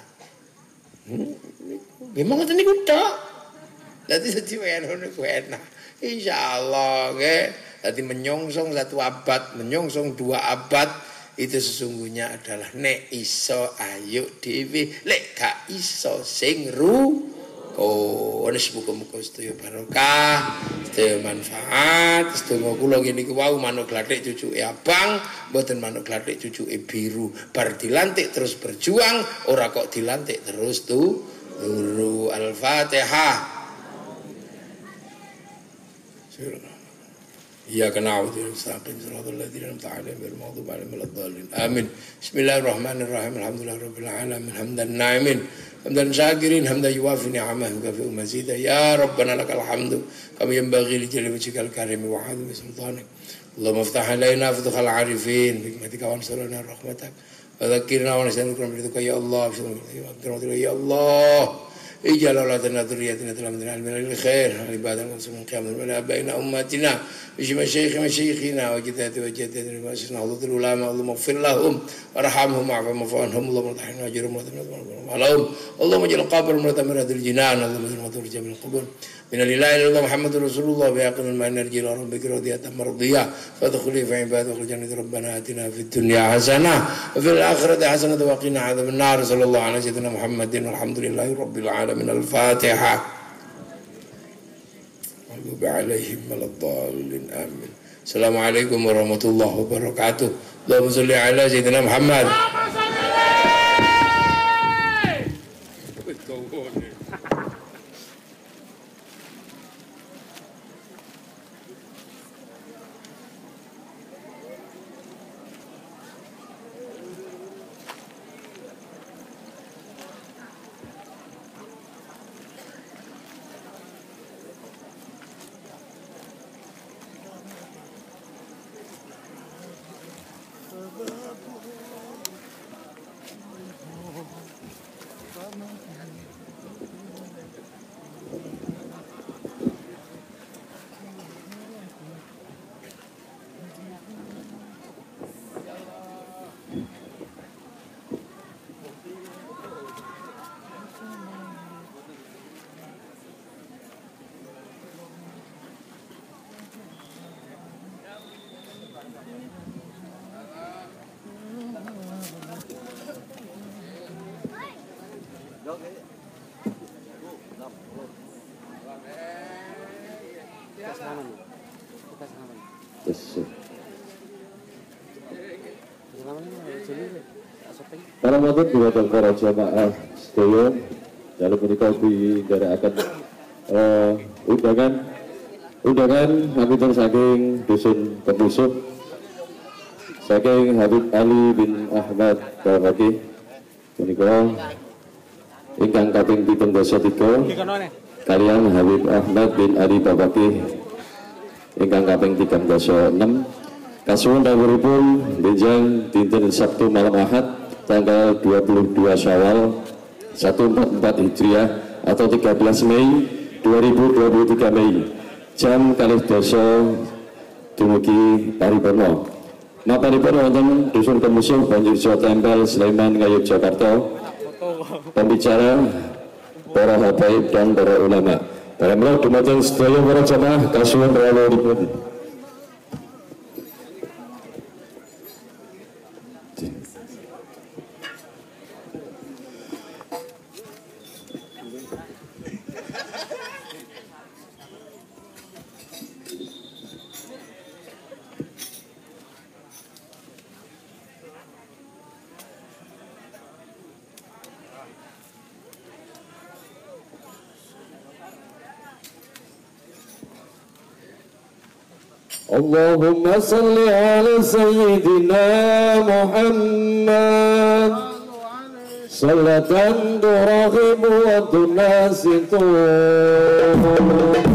Memang ngoten niku tok. Dadi siji NU niku enak. Insyaallah nggih. Dadi menyongsong 1 abad, menyongsong 2 abad itu sesungguhnya adalah nek iso ayo dhewe, lek gak iso sing muga-muga sedaya barokah, sedaya manfaat, sedaya kula ngene iki wau manuk glathik cucuke abang, mboten manuk glathik cucuke biru. Bar dilantik terus berjuang, ora kok dilantik terus turu. Al-Fatihah. Iyyaka na'budu wa iyyaka nasta'in shiratal ladzina an'amta 'alaihim ghairil maghdubi 'alaihim waladdallin. Amin. Bismillahirrahmanirrahim. Alhamdulillahirabbil alamin. Hamdan na'imin. Hamdan syakirin, hamdan yuwafi ni'amahu kafi'u mazida. Ya Rabbana lakal hamdu kama yanbaghi li jalali wajhikal karim wa 'azimi sultanik. Allahumma iftah 'alaina futuhal 'arifin bi hikmatika wa ansurna rahmatak. Wa dzakkirna wa nas'aluka min ridika ya Allah. Ya Allah. Ij'al auladana dzurriyyatina min al khair ibadan muslimin qiyamul wala baina ummatina bi masyayikhina wa jadati wa jadati wa asna Allahul ulama Allahumma ighfir lahum warhamhum wa'fu anhum Allahumma tahina ajrum wa tamam Allahumma ij'al qabrahum mutamirratil jinan Allahumma ij'al matur jamil qubur min lillahi illallah Muhammadur Rasulullah wa yaqinul ma'an narji ila rabbika radiyatan mardiyah fadkhuli fi ibadati jannati rabbana atina fid dunya hasanah wa fil akhirati hasanah wa qina adzaban nar sallallahu alaihi sayyidina Muhammadin walhamdulillahi rabbil alamin. Al-Fatihah. Maghdubi 'alaihim waladdallin. Amin. Assalamualaikum warahmatullahi wabarakatuh. Allahumma shalli ala sayyidina Muhammad. Para matur dumateng para jamaah sedaya dalu menika akan undangan habitur saking dusun Kemusuh saking Habib Ali bin Ahmad Babaki menika ingkang kaping 73 kalian Habib Ahmad bin Ali Babaki ingkang kaping 36 kasuwun dawuhipun benjang dinten Sabtu malam Ahad tanggal 22 Syawal 1444 Hijriah atau 13 Mei 2023 Mei jam 12 dumugi paripurna. Mapanipun wonten dusun Kemusuh Banjurjo Tempel Sleman Ngayogyakarta. Pembicara para habaib dan para ulama. Dalamlah dumateng sedaya para jamaah kasuwun rawuhipun. Allahumma salli ala Sayyidina Muhammad salatan turahibu wa tunasitu